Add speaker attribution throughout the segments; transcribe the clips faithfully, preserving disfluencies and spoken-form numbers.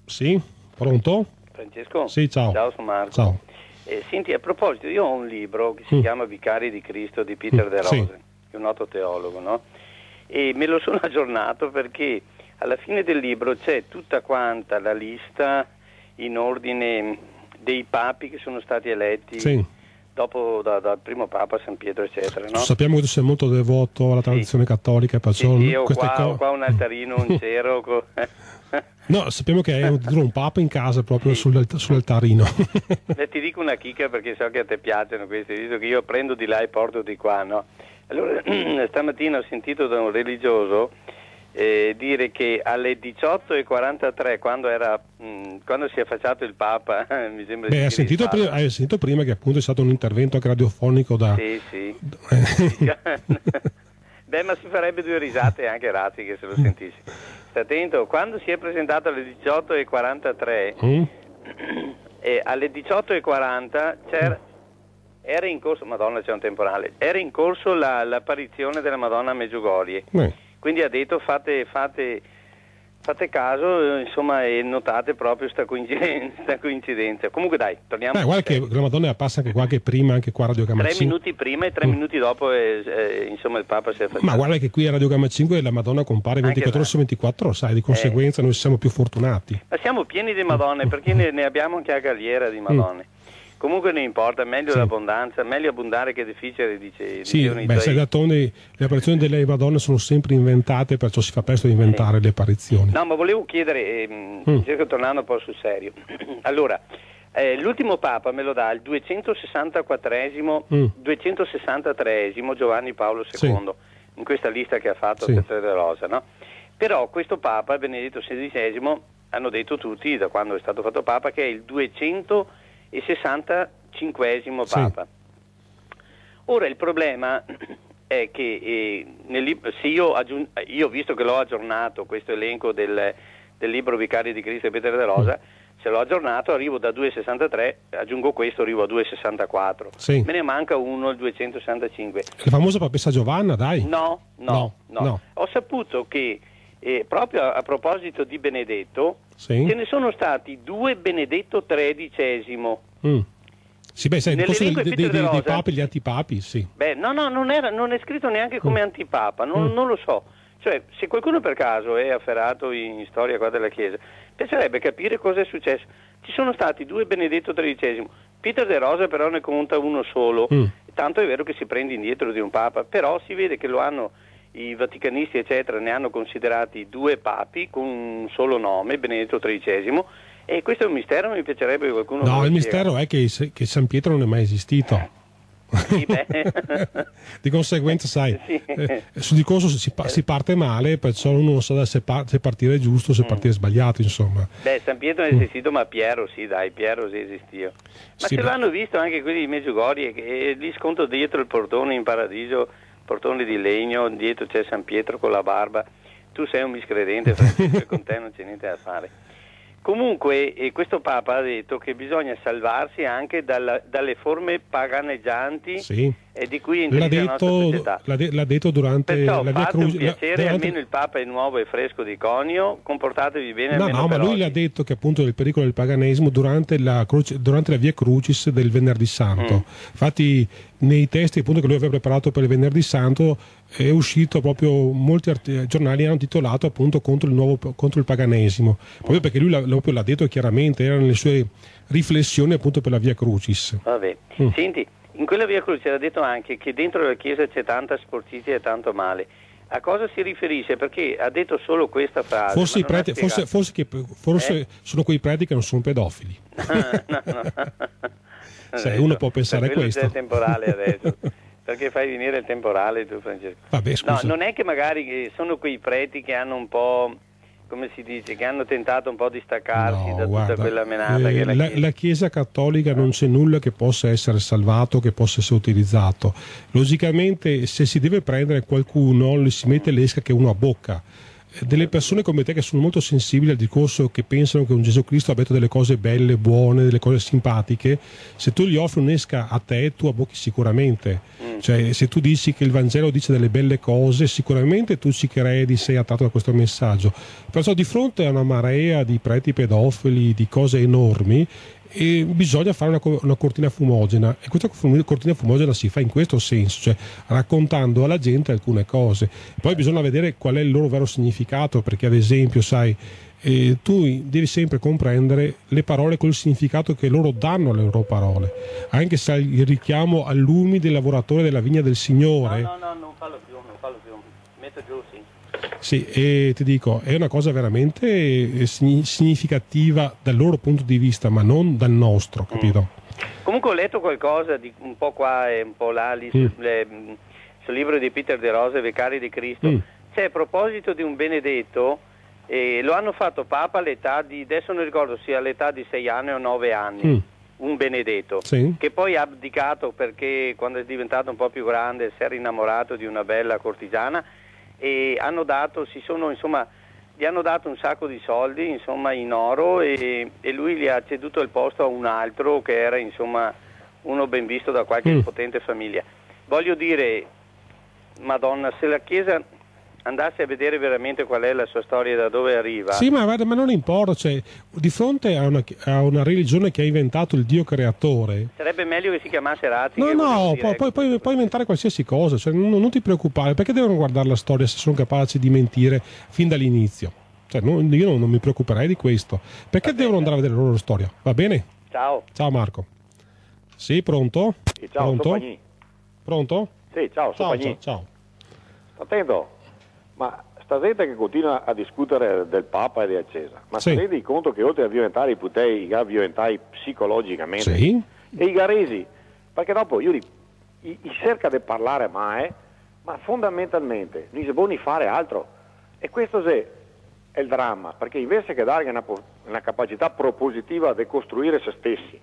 Speaker 1: Sì, pronto?
Speaker 2: Francesco?
Speaker 1: Sì, ciao.
Speaker 2: Ciao, sono Marco.
Speaker 1: Ciao.
Speaker 2: Eh, senti, a proposito, io ho un libro che si
Speaker 1: Mm.
Speaker 2: chiama Vicari di Cristo di Peter
Speaker 1: Mm,
Speaker 2: De Rose,
Speaker 1: sì.
Speaker 2: che è un noto teologo, no? E me lo sono aggiornato perché alla fine del libro c'è tutta quanta la lista in ordine dei papi che sono stati eletti
Speaker 1: Sì.
Speaker 2: dopo da- dal primo papa San Pietro, eccetera, no?
Speaker 1: Sappiamo che tu sei molto devoto alla tradizione cattolica,
Speaker 2: Sì,
Speaker 1: perciò
Speaker 2: sì, io
Speaker 1: queste
Speaker 2: qua, ho
Speaker 1: cose...
Speaker 2: qua un altarino, un cero. co-
Speaker 1: No, sappiamo che hai un, un papa in casa proprio
Speaker 2: Sì.
Speaker 1: sull'alt- sull'altarino.
Speaker 2: Beh, ti dico una chicca perché so che a te piacciono questi, visto che io prendo di là e porto di qua, no? Allora, stamattina ho sentito da un religioso eh, dire che alle diciotto e quarantatré, quando, era, mh, quando si è affacciato il Papa, mi sembra
Speaker 1: Beh,
Speaker 2: di
Speaker 1: hai sentito,
Speaker 2: Cristallo.
Speaker 1: prima, hai sentito prima che appunto è stato un intervento anche radiofonico da...
Speaker 2: Sì, sì. Beh, ma si farebbe due risate anche Razzi che se lo sentissi. Sta attento, quando si è presentato alle diciotto e quarantatré,
Speaker 1: Mm?
Speaker 2: e alle diciotto e quaranta c'era, era in corso, Madonna c'è un temporale, era in corso la- l'apparizione della Madonna a Medjugorje.
Speaker 1: Beh.
Speaker 2: Quindi ha detto fate, fate, fate caso, eh, insomma, e notate proprio sta coincidenza, sta coincidenza. Comunque dai, torniamo
Speaker 1: Beh,
Speaker 2: sul
Speaker 1: guarda che
Speaker 2: serio.
Speaker 1: la Madonna passa anche qualche prima, anche qua a Radio Gamma
Speaker 2: Tre
Speaker 1: cinque.
Speaker 2: minuti prima e tre
Speaker 1: Mm.
Speaker 2: minuti dopo, eh, eh, insomma, il Papa si è affacciato.
Speaker 1: Ma guarda che qui a Radio Gamma cinque la Madonna compare
Speaker 2: Anche
Speaker 1: ventiquattro ore
Speaker 2: là.
Speaker 1: su ventiquattro, sai, di conseguenza noi siamo più fortunati.
Speaker 2: Ma siamo pieni di Madonne, perché ne, ne abbiamo anche a Galliera di Madonne. Comunque non importa, meglio
Speaker 1: Sì.
Speaker 2: l'abbondanza, meglio abbondare che difficile, dice,
Speaker 1: Sì,
Speaker 2: dicevano i
Speaker 1: beh,
Speaker 2: tuoi-
Speaker 1: sai, d'altronde le apparizioni delle Madonne sono sempre inventate, perciò si fa presto ad inventare le apparizioni.
Speaker 2: No, ma volevo chiedere, ehm,
Speaker 1: Mm.
Speaker 2: cerco tornando un po' sul serio. Allora, eh, l'ultimo Papa me lo dà il duecentosessantaquattresimo,
Speaker 1: Mm.
Speaker 2: duecentosessantatreesimo Giovanni Paolo secondo, in questa lista che ha fatto
Speaker 1: Sì.
Speaker 2: Peter De Rosa, no? Però questo Papa, Benedetto sedicesimo, hanno detto tutti, da quando è stato fatto Papa, che è il duecentosessantacinquesimo
Speaker 1: Sì.
Speaker 2: Papa. Ora il problema è che eh, nel lib- se io, aggiun- io, visto che l'ho aggiornato questo elenco del, del libro Vicari di Cristo e Peter De Rosa, se l'ho aggiornato arrivo da duecentosessantatré, aggiungo questo, arrivo a duecentosessantaquattro.
Speaker 1: Sì.
Speaker 2: Me ne manca uno, il duecentosessantacinque.
Speaker 1: La famosa papessa Giovanna, dai.
Speaker 2: No, no,
Speaker 1: No,
Speaker 2: no.
Speaker 1: no.
Speaker 2: Ho saputo che eh, proprio a, a proposito di Benedetto,
Speaker 1: Sì.
Speaker 2: ce ne sono stati due Benedetto tredicesimo.
Speaker 1: Mm. Sì, beh, sai, il corso
Speaker 2: Nell'elenco
Speaker 1: dei,
Speaker 2: di
Speaker 1: dei-
Speaker 2: Peter De
Speaker 1: dei
Speaker 2: Rosa-
Speaker 1: papi e gli antipapi, sì.
Speaker 2: Beh, no, no, non, era, non è scritto neanche come
Speaker 1: Mm.
Speaker 2: antipapa, non,
Speaker 1: Mm.
Speaker 2: non lo so. Cioè, se qualcuno per caso è afferrato in storia qua della Chiesa, piacerebbe capire cosa è successo. Ci sono stati due Benedetto tredicesimo, Peter De Rosa però ne conta uno solo,
Speaker 1: Mm.
Speaker 2: tanto è vero che si prende indietro di un papa, però si vede che lo hanno, i vaticanisti eccetera, ne hanno considerati due papi con un solo nome, Benedetto tredicesimo, e questo è un mistero, mi piacerebbe che qualcuno me
Speaker 1: No,
Speaker 2: lo
Speaker 1: il
Speaker 2: spiega.
Speaker 1: mistero è che, che San Pietro non è mai esistito.
Speaker 2: Sì, beh.
Speaker 1: Di conseguenza, sai,
Speaker 2: Sì.
Speaker 1: eh, sul discorso si, pa- si parte male, perciò uno non sa se, par- se partire giusto o se
Speaker 2: Mm.
Speaker 1: partire sbagliato, insomma.
Speaker 2: Beh, San Pietro non è esistito, ma Piero sì, dai, Piero sì esistio. Ma
Speaker 1: Sì,
Speaker 2: ce
Speaker 1: beh.
Speaker 2: l'hanno visto anche quelli di Medjugorje, che lì sconto dietro il portone in paradiso, portone di legno, dietro c'è San Pietro con la barba. Tu sei un miscredente, Francesco, e con te non c'è niente da fare. Comunque, eh, questo Papa ha detto che bisogna salvarsi anche dalla- dalle forme paganeggianti
Speaker 1: Sì.
Speaker 2: e di cui è
Speaker 1: L'ha
Speaker 2: intrisa la nostra
Speaker 1: detto,
Speaker 2: società.
Speaker 1: l'ha, de- l'ha detto durante
Speaker 2: Perciò
Speaker 1: la via
Speaker 2: fate un
Speaker 1: Crucis. la-
Speaker 2: piacere,
Speaker 1: durante-
Speaker 2: almeno il Papa è nuovo e fresco di conio, comportatevi bene
Speaker 1: No,
Speaker 2: almeno
Speaker 1: no, ma
Speaker 2: per
Speaker 1: lui
Speaker 2: oggi.
Speaker 1: l'ha detto che appunto del pericolo del paganesimo durante la, croce- durante la via Crucis del Venerdì Santo.
Speaker 2: Mm.
Speaker 1: Infatti, nei testi appunto che lui aveva preparato per il Venerdì Santo è uscito proprio, molti art- giornali hanno titolato appunto contro il, nuovo, contro il paganesimo, proprio perché lui l'ha, proprio l'ha detto chiaramente, era nelle sue riflessioni appunto per la via Crucis.
Speaker 2: Vabbè.
Speaker 1: Mm.
Speaker 2: Senti, in quella via Crucis era detto anche che dentro la Chiesa c'è tanta sporcizia e tanto male. A cosa si riferisce? Perché ha detto solo questa frase.
Speaker 1: Forse,
Speaker 2: ma
Speaker 1: i
Speaker 2: non ha
Speaker 1: preti, forse,
Speaker 2: spiegato.
Speaker 1: forse, che, forse
Speaker 2: Eh?
Speaker 1: sono quei preti che non sono pedofili.
Speaker 2: no, no.
Speaker 1: Sai,
Speaker 2: Adesso,
Speaker 1: uno può pensare
Speaker 2: per quello
Speaker 1: questo.
Speaker 2: c'è il temporale adesso. Perché fai venire il temporale tu, Francesco?
Speaker 1: Vabbè,
Speaker 2: No,
Speaker 1: scusa.
Speaker 2: non è che magari eh, sono quei preti che hanno un po', come si dice, che hanno tentato un po' di staccarsi
Speaker 1: No,
Speaker 2: da
Speaker 1: guarda,
Speaker 2: tutta quella menata
Speaker 1: eh,
Speaker 2: che è la
Speaker 1: la,
Speaker 2: Chiesa.
Speaker 1: la Chiesa cattolica non c'è nulla che possa essere salvato, che possa essere utilizzato. Logicamente, se si deve prendere qualcuno, gli si mette l'esca che uno a bocca. delle persone come te che sono molto sensibili al discorso, che pensano che un Gesù Cristo abbia detto delle cose belle, buone, delle cose simpatiche, se tu gli offri un'esca a te, tu abbocchi sicuramente. Mm. Cioè, se tu dici che il Vangelo dice delle belle cose, sicuramente tu ci credi, sei attratto da questo messaggio. Perciò di fronte a una marea di preti pedofili, di cose enormi, e bisogna fare una, una cortina fumogena, e questa cortina fumogena si fa in questo senso, cioè raccontando alla gente alcune cose. Poi bisogna vedere qual è il loro vero significato, perché ad esempio sai, eh, tu devi sempre comprendere le parole col significato che loro danno alle loro parole, anche se il richiamo al lumi del lavoratore della vigna del Signore.
Speaker 2: No, no, no, non fallo più, non fallo più, metto giù, sì.
Speaker 1: Sì, e ti dico, è una cosa veramente significativa dal loro punto di vista, ma non dal nostro, capito?
Speaker 2: Mm. Comunque ho letto qualcosa di un po' qua e un po' là, lì, mm. sul, le, sul libro di Peter De Rose, Vicari di Cristo. Mm. C'è a proposito di un benedetto, eh, lo hanno fatto Papa all'età di, adesso non ricordo sia all'età di sei anni o nove anni. Mm. Un benedetto, sì. Che poi ha abdicato perché quando è diventato un po' più grande si era innamorato di una bella cortigiana, e hanno dato, si sono, insomma, gli hanno dato un sacco di soldi, insomma, in oro, e, e lui gli ha ceduto il posto a un altro che era, insomma, uno ben visto da qualche mm. potente famiglia. Voglio dire, Madonna, se la Chiesa andasse a vedere veramente qual è la sua storia e da dove arriva.
Speaker 1: Sì, ma, ma non importa, cioè, di fronte a una, a una religione che ha inventato il Dio creatore.
Speaker 2: Sarebbe meglio che si chiamasse Ratzinger.
Speaker 1: No, no, puoi, puoi, puoi, puoi inventare qualsiasi cosa, cioè, non, non ti preoccupare, perché devono guardare la storia se sono capaci di mentire fin dall'inizio. Cioè, non, io non, non mi preoccuperei di questo. Perché Va devono bene. andare a vedere la loro storia? Va bene?
Speaker 2: Ciao.
Speaker 1: Ciao Marco. Sì, pronto?
Speaker 3: Sì, ciao,
Speaker 1: pronto?
Speaker 3: Pronto? Sì, ciao,
Speaker 1: ciao, ciao, ciao.
Speaker 3: Attento. Ma sta gente che continua a discutere del Papa e della Chiesa, ma sì. si rendi conto che oltre a violentare i poteri, a violentare psicologicamente,
Speaker 1: sì.
Speaker 3: e i garesi, perché dopo io dico, i, i cerca di parlare mai, ma fondamentalmente non si può fare altro, e questo è il dramma, perché invece che dare una, una capacità propositiva di costruire se stessi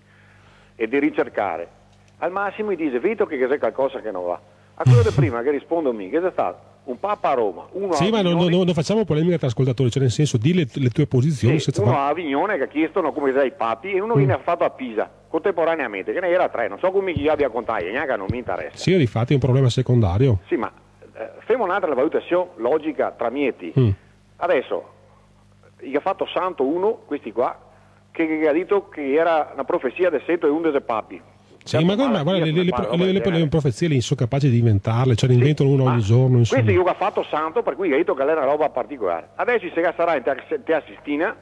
Speaker 3: e di ricercare, al massimo gli dice, vedo che c'è qualcosa che non va. A quello di prima che rispondomi, che è stato un Papa a Roma, uno
Speaker 1: sì,
Speaker 3: a
Speaker 1: ma non, non, non facciamo polemica tra ascoltatori, cioè nel senso, di le, le tue posizioni.
Speaker 3: Sì, uno a Avignone che ha chiesto come sei i papi, e uno mm. viene fatto a Pisa contemporaneamente, che ne era tre, non so come chi abbia contato, neanche non mi interessa.
Speaker 1: Sì, difatti è un problema secondario.
Speaker 3: Sì, ma eh, facciamo un'altra valutazione logica tra mieti. Mm. Adesso, gli ha fatto santo uno, questi qua, che, che ha detto che era una profezia del cento e undici papi.
Speaker 1: Sì, ma, ma guarda, le, le, le, le, le profezie le sono capaci di inventarle, cioè ne inventano sì, uno ogni giorno. Insomma.
Speaker 3: Questo io ho fatto santo, per cui ha detto che era una roba particolare. Adesso si sarà in Terra Sistina,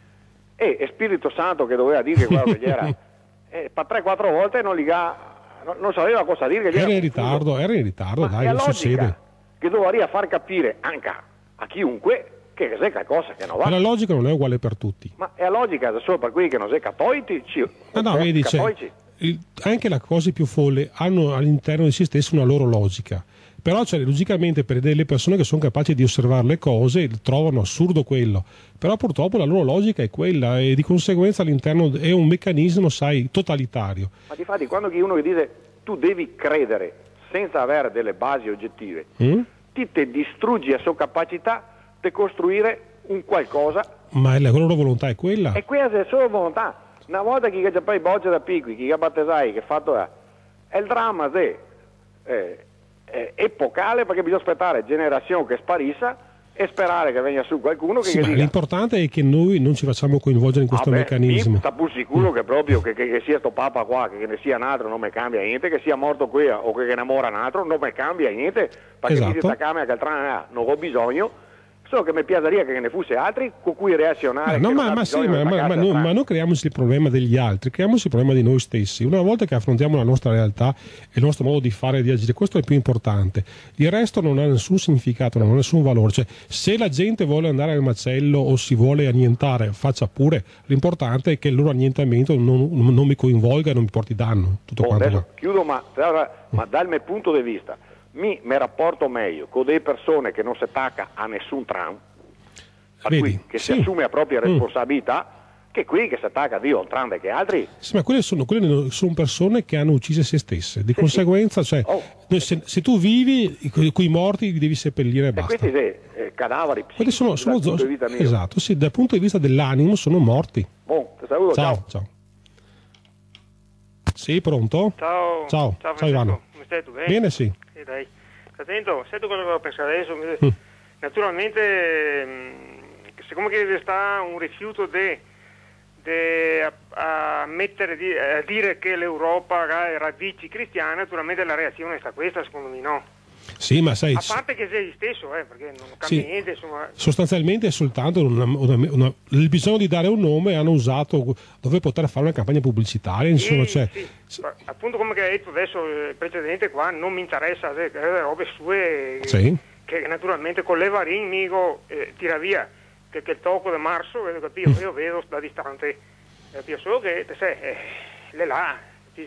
Speaker 3: e è Spirito Santo che doveva dire che quello che gli era, e per tre quattro volte non, gli ha, non, non sapeva cosa dire. Che
Speaker 1: era,
Speaker 3: era
Speaker 1: in ritardo, era in ritardo,
Speaker 3: ma
Speaker 1: dai,
Speaker 3: è
Speaker 1: succede.
Speaker 3: Che dovrebbe far capire anche a chiunque che c'è qualcosa che non va.
Speaker 1: Ma la logica non è uguale per tutti.
Speaker 3: Ma è la logica solo per quelli che non sono cattolici?
Speaker 1: Ah, no, vedi, cattolici. Il, anche le cose più folle hanno all'interno di se stesse una loro logica, però cioè, logicamente per delle persone che sono capaci di osservare le cose trovano assurdo quello, però purtroppo la loro logica è quella, e di conseguenza all'interno è un meccanismo, sai, totalitario.
Speaker 3: Ma difatti quando uno dice tu devi credere senza avere delle basi oggettive, mm? ti te distruggi la sua capacità di costruire un qualcosa.
Speaker 1: Ma la loro volontà è quella,
Speaker 3: e questa è solo volontà. Una volta che c'è poi boccia da piccoli, chi ha battesai, che fatto è, è il dramma è, è, è epocale, perché bisogna aspettare generazione che sparissa e sperare che venga su qualcuno che,
Speaker 1: sì,
Speaker 3: che
Speaker 1: ma
Speaker 3: dica.
Speaker 1: L'importante è che noi non ci facciamo coinvolgere in questo
Speaker 3: ah beh,
Speaker 1: meccanismo.
Speaker 3: Sta pur sicuro mm. che proprio che, che, che sia sto Papa qua, che, che ne sia un altro non mi cambia niente, che sia morto qui o che, che ne mora un altro non mi cambia niente, perché esatto. Questa camera che altra non ho bisogno. Solo che mi piacerebbe che ne fosse altri con cui reazionare.
Speaker 1: No, ma, ma, sì, ma, ma, ma, no, ma non creiamoci il problema degli altri, creiamoci il problema di noi stessi. Una volta che affrontiamo la nostra realtà e il nostro modo di fare e di agire, questo è il più importante. Il resto non ha nessun significato, non ha nessun valore. Cioè, se la gente vuole andare al macello o si vuole annientare, faccia pure. L'importante è che il loro annientamento non, non mi coinvolga e non mi porti danno. Tutto
Speaker 3: oh,
Speaker 1: quanto
Speaker 3: adesso
Speaker 1: va.
Speaker 3: Chiudo, ma, ma dal mio punto di vista mi, mi rapporto meglio con delle persone che non si attacca a nessun Trump, per
Speaker 1: Vedi,
Speaker 3: cui che
Speaker 1: sì.
Speaker 3: si assume la propria responsabilità, mm. che qui che si attacca a Dio oltrande che altri.
Speaker 1: Sì, ma quelle sono, quelle sono persone che hanno ucciso se stesse, di
Speaker 3: sì,
Speaker 1: conseguenza,
Speaker 3: sì.
Speaker 1: Cioè,
Speaker 3: Oh.
Speaker 1: se, se tu vivi, quei morti li devi seppellire e basta.
Speaker 3: E questi sì, eh, cadaveri
Speaker 1: Quelli sono, sono
Speaker 3: dal punto di vita mio.
Speaker 1: Esatto, sì, dal punto di vista dell'animo sono morti.
Speaker 3: Bon, ti saluto,
Speaker 1: Ciao,
Speaker 3: ciao.
Speaker 1: ciao. Sì, pronto?
Speaker 4: Ciao,
Speaker 1: ciao,
Speaker 4: ciao,
Speaker 1: ciao Ivano.
Speaker 4: Come stai tu? Bene?
Speaker 1: Bene, sì.
Speaker 4: Sì, dai. Attento, sai tu cosa devo pensare adesso?
Speaker 1: Mm.
Speaker 4: Naturalmente, mh, siccome che sta un rifiuto di a, a, mettere, di, a dire che l'Europa ha radici cristiane, naturalmente la reazione sta questa, secondo me, no?
Speaker 1: Sì, ma sai,
Speaker 4: a parte che sei stesso, eh, perché non cambia
Speaker 1: sì,
Speaker 4: niente, insomma.
Speaker 1: Sostanzialmente è soltanto una, una, una, il bisogno di dare un nome, hanno usato dove poter fare una campagna pubblicitaria, insomma,
Speaker 4: sì,
Speaker 1: cioè,
Speaker 4: sì. Appunto come hai detto adesso il precedente qua, non mi interessa eh, le robe sue,
Speaker 1: sì.
Speaker 4: Che naturalmente con le Varin mico eh, tira via, che, che il tocco di marzo, eh, capito? Io vedo da distante, capito? Solo che sai, eh, le là.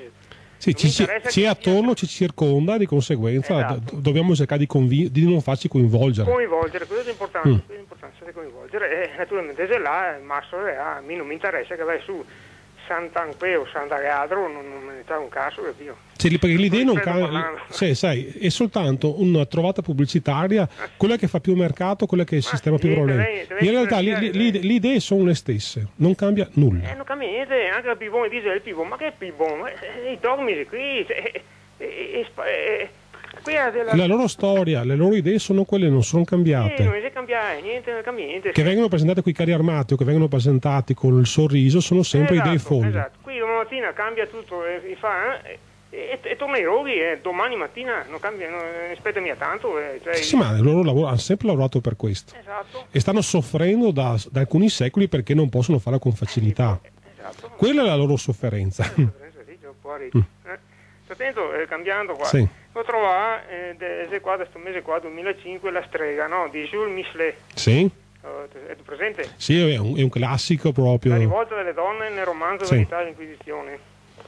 Speaker 1: Sì, ci, ci, ci è attorno, ci circonda, di conseguenza esatto. do, dobbiamo cercare di, convin- di non farci coinvolgere.
Speaker 4: Coinvolgere, questo è importante,
Speaker 1: mm.
Speaker 4: questo è importante di coinvolgere. E naturalmente se là il masso è, a me non mi interessa che vai su Sant'Anque o Sant'Agadro, non, non me ne c'è un caso, capito?
Speaker 1: Sì, perché l'idea non cambia, sì, sai, è soltanto una trovata pubblicitaria, quella che fa più mercato, quella che sistema
Speaker 4: sì,
Speaker 1: più problemi. In realtà
Speaker 4: li,
Speaker 1: li, li, le idee sono le stesse, non cambia nulla.
Speaker 4: Eh, non cambia niente, anche il pibone dice il pibone, ma che pibone? Eh, I dogmi qui, eh, eh, eh, qui della...
Speaker 1: La loro storia, le loro idee sono quelle, non sono cambiate.
Speaker 4: Sì, non si cambia niente, non cambia niente.
Speaker 1: Che vengono presentate con i carri armati o che vengono presentati con il sorriso sono sempre
Speaker 4: esatto,
Speaker 1: idee folli.
Speaker 4: Esatto, qui domani mattina cambia tutto, eh, fa, eh, e, e torna ai roghi, eh, domani mattina non cambia, non, aspettami a tanto. Eh, cioè,
Speaker 1: sì, ma loro lavoro, hanno sempre lavorato per questo.
Speaker 4: Esatto.
Speaker 1: E stanno soffrendo da, da alcuni secoli perché non possono farlo con facilità.
Speaker 4: Esatto.
Speaker 1: Quella è la loro sofferenza.
Speaker 4: La sofferenza sì, un po' mm. eh. Attento, eh, cambiando qua.
Speaker 1: Sì.
Speaker 4: Ho trovato eh, qua, questo mese qua, duemilacinque, la strega, no? Di Jules Michelet.
Speaker 1: Sì.
Speaker 4: Uh, è tu presente?
Speaker 1: Sì, è un, è un classico proprio.
Speaker 4: La rivolta delle donne nel romanzo
Speaker 1: sì.
Speaker 4: Verità e l'Inquisizione.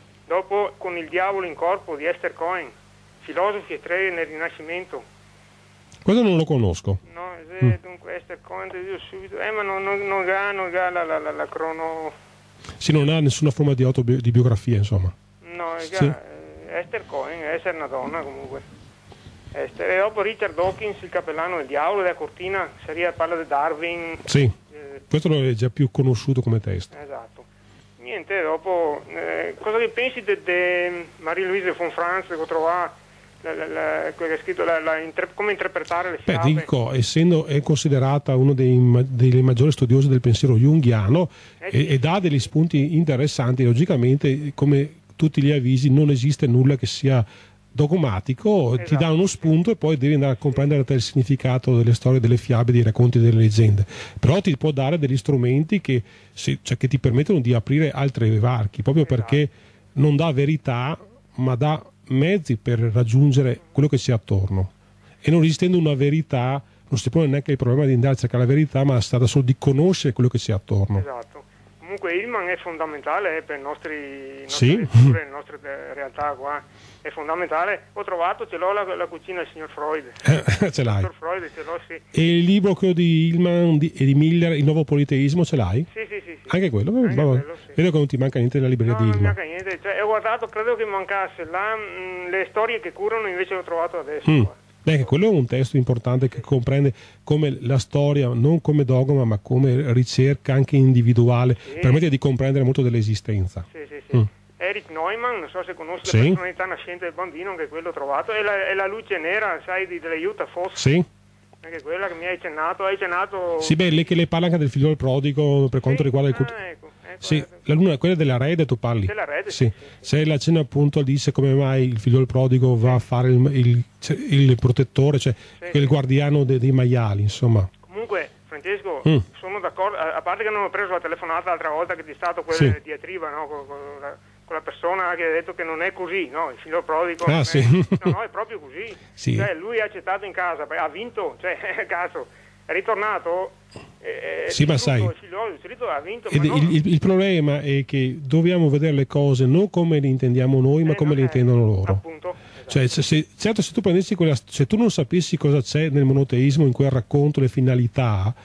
Speaker 4: Dopo Con il diavolo in corpo di Esther Cohen, Filosofi e streghe nel Rinascimento.
Speaker 1: Questo non lo conosco.
Speaker 4: No, se, mm. dunque Esther Cohen, io subito. Eh, ma non, non, non ha, non ha la, la, la, la crono.
Speaker 1: Sì, non ha nessuna forma di autobi- di biografia, insomma.
Speaker 4: No,
Speaker 1: sì.
Speaker 4: eh, Esther Cohen, essere una donna comunque. Esther. E dopo Richard Dawkins, il cappellano del diavolo, della cortina, seria, parla di Darwin.
Speaker 1: Sì, eh, questo è già più conosciuto come testo.
Speaker 4: Esatto. Niente, dopo, eh, cosa che pensi di Marie-Louise von Franz, che ho trovato, la, la, la, che ha scritto la, la, inter, come interpretare le fiabe?
Speaker 1: Beh, dico, essendo è considerata uno dei, dei maggiori studiosi del pensiero junghiano eh sì. e, e dà degli spunti interessanti, logicamente, come tutti gli avvisi, non esiste nulla che sia dogmatico, esatto. Ti dà uno spunto e poi devi andare a comprendere il significato delle storie, delle fiabe, dei racconti, delle leggende, però ti può dare degli strumenti che, se, cioè, che ti permettono di aprire altri varchi, proprio esatto. Perché non dà verità ma dà mezzi per raggiungere quello che c'è attorno, e non esistendo una verità non si pone neanche il problema di andare a cercare la verità, ma si tratta solo di conoscere quello che c'è attorno.
Speaker 4: Esatto. Comunque Hillman è fondamentale eh, per i nostri, nostre
Speaker 1: sì.
Speaker 4: letture, le nostre realtà qua, è fondamentale. Ho trovato, ce l'ho la, la cucina del signor Freud.
Speaker 1: Eh, ce l'hai.
Speaker 4: Freud, ce l'ho, sì.
Speaker 1: E il libro quello di Hillman di, e di Miller, Il nuovo politeismo, ce l'hai?
Speaker 4: Sì, sì, sì. sì.
Speaker 1: Anche quello?
Speaker 4: Anche quello sì.
Speaker 1: Vedo che non ti manca niente della libreria
Speaker 4: no,
Speaker 1: di Hillman.
Speaker 4: Non manca niente, cioè, ho guardato, credo che mancasse là, mh, le storie che curano, invece l'ho trovato adesso.
Speaker 1: Mm. Beh, quello è un testo importante che comprende come la storia, non come dogma, ma come ricerca anche individuale, sì. Permette di comprendere molto dell'esistenza.
Speaker 4: Sì, sì, sì.
Speaker 1: Mm.
Speaker 4: Eric Neumann, non so se conosci
Speaker 1: sì.
Speaker 4: La personalità nascente del bambino, anche quello ho trovato, e la, e la luce nera, sai, di, della Utah Foss.
Speaker 1: Sì.
Speaker 4: Anche quella che mi hai accennato, hai accennato...
Speaker 1: Sì, beh, lei che le parla anche del figlio del prodigo per quanto
Speaker 4: sì?
Speaker 1: riguarda il...
Speaker 4: Ah, ecco.
Speaker 1: Sì, la luna, quella della rete tu parli.
Speaker 4: Della rete,
Speaker 1: sì.
Speaker 4: Sì, sì.
Speaker 1: Se la cena appunto dice come mai il figlio del prodigo va a fare il, il, il protettore, cioè sì. Il guardiano de, dei maiali, insomma.
Speaker 4: Comunque, Francesco,
Speaker 1: mm.
Speaker 4: sono d'accordo, a parte che non ho preso la telefonata l'altra volta che ti è stato quella
Speaker 1: sì.
Speaker 4: diatriba, no? Con, con, la, con la persona che ha detto che non è così, no? Il figlio del prodigo
Speaker 1: ah, sì.
Speaker 4: è, no, no, è proprio così.
Speaker 1: Sì.
Speaker 4: Cioè, lui ha accettato in casa, ha vinto, cioè, caso, è ritornato... Eh,
Speaker 1: sì, ma sai,
Speaker 4: ha vinto,
Speaker 1: ed
Speaker 4: ma
Speaker 1: il, il, il problema è che dobbiamo vedere le cose non come le intendiamo noi, ma
Speaker 4: eh,
Speaker 1: come le
Speaker 4: è,
Speaker 1: intendono loro.
Speaker 4: Appunto, esatto.
Speaker 1: Cioè, se, se, certo, se tu prendessi quella, se tu non sapessi cosa c'è nel monoteismo, in quel racconto, le finalità,
Speaker 4: sì, sì.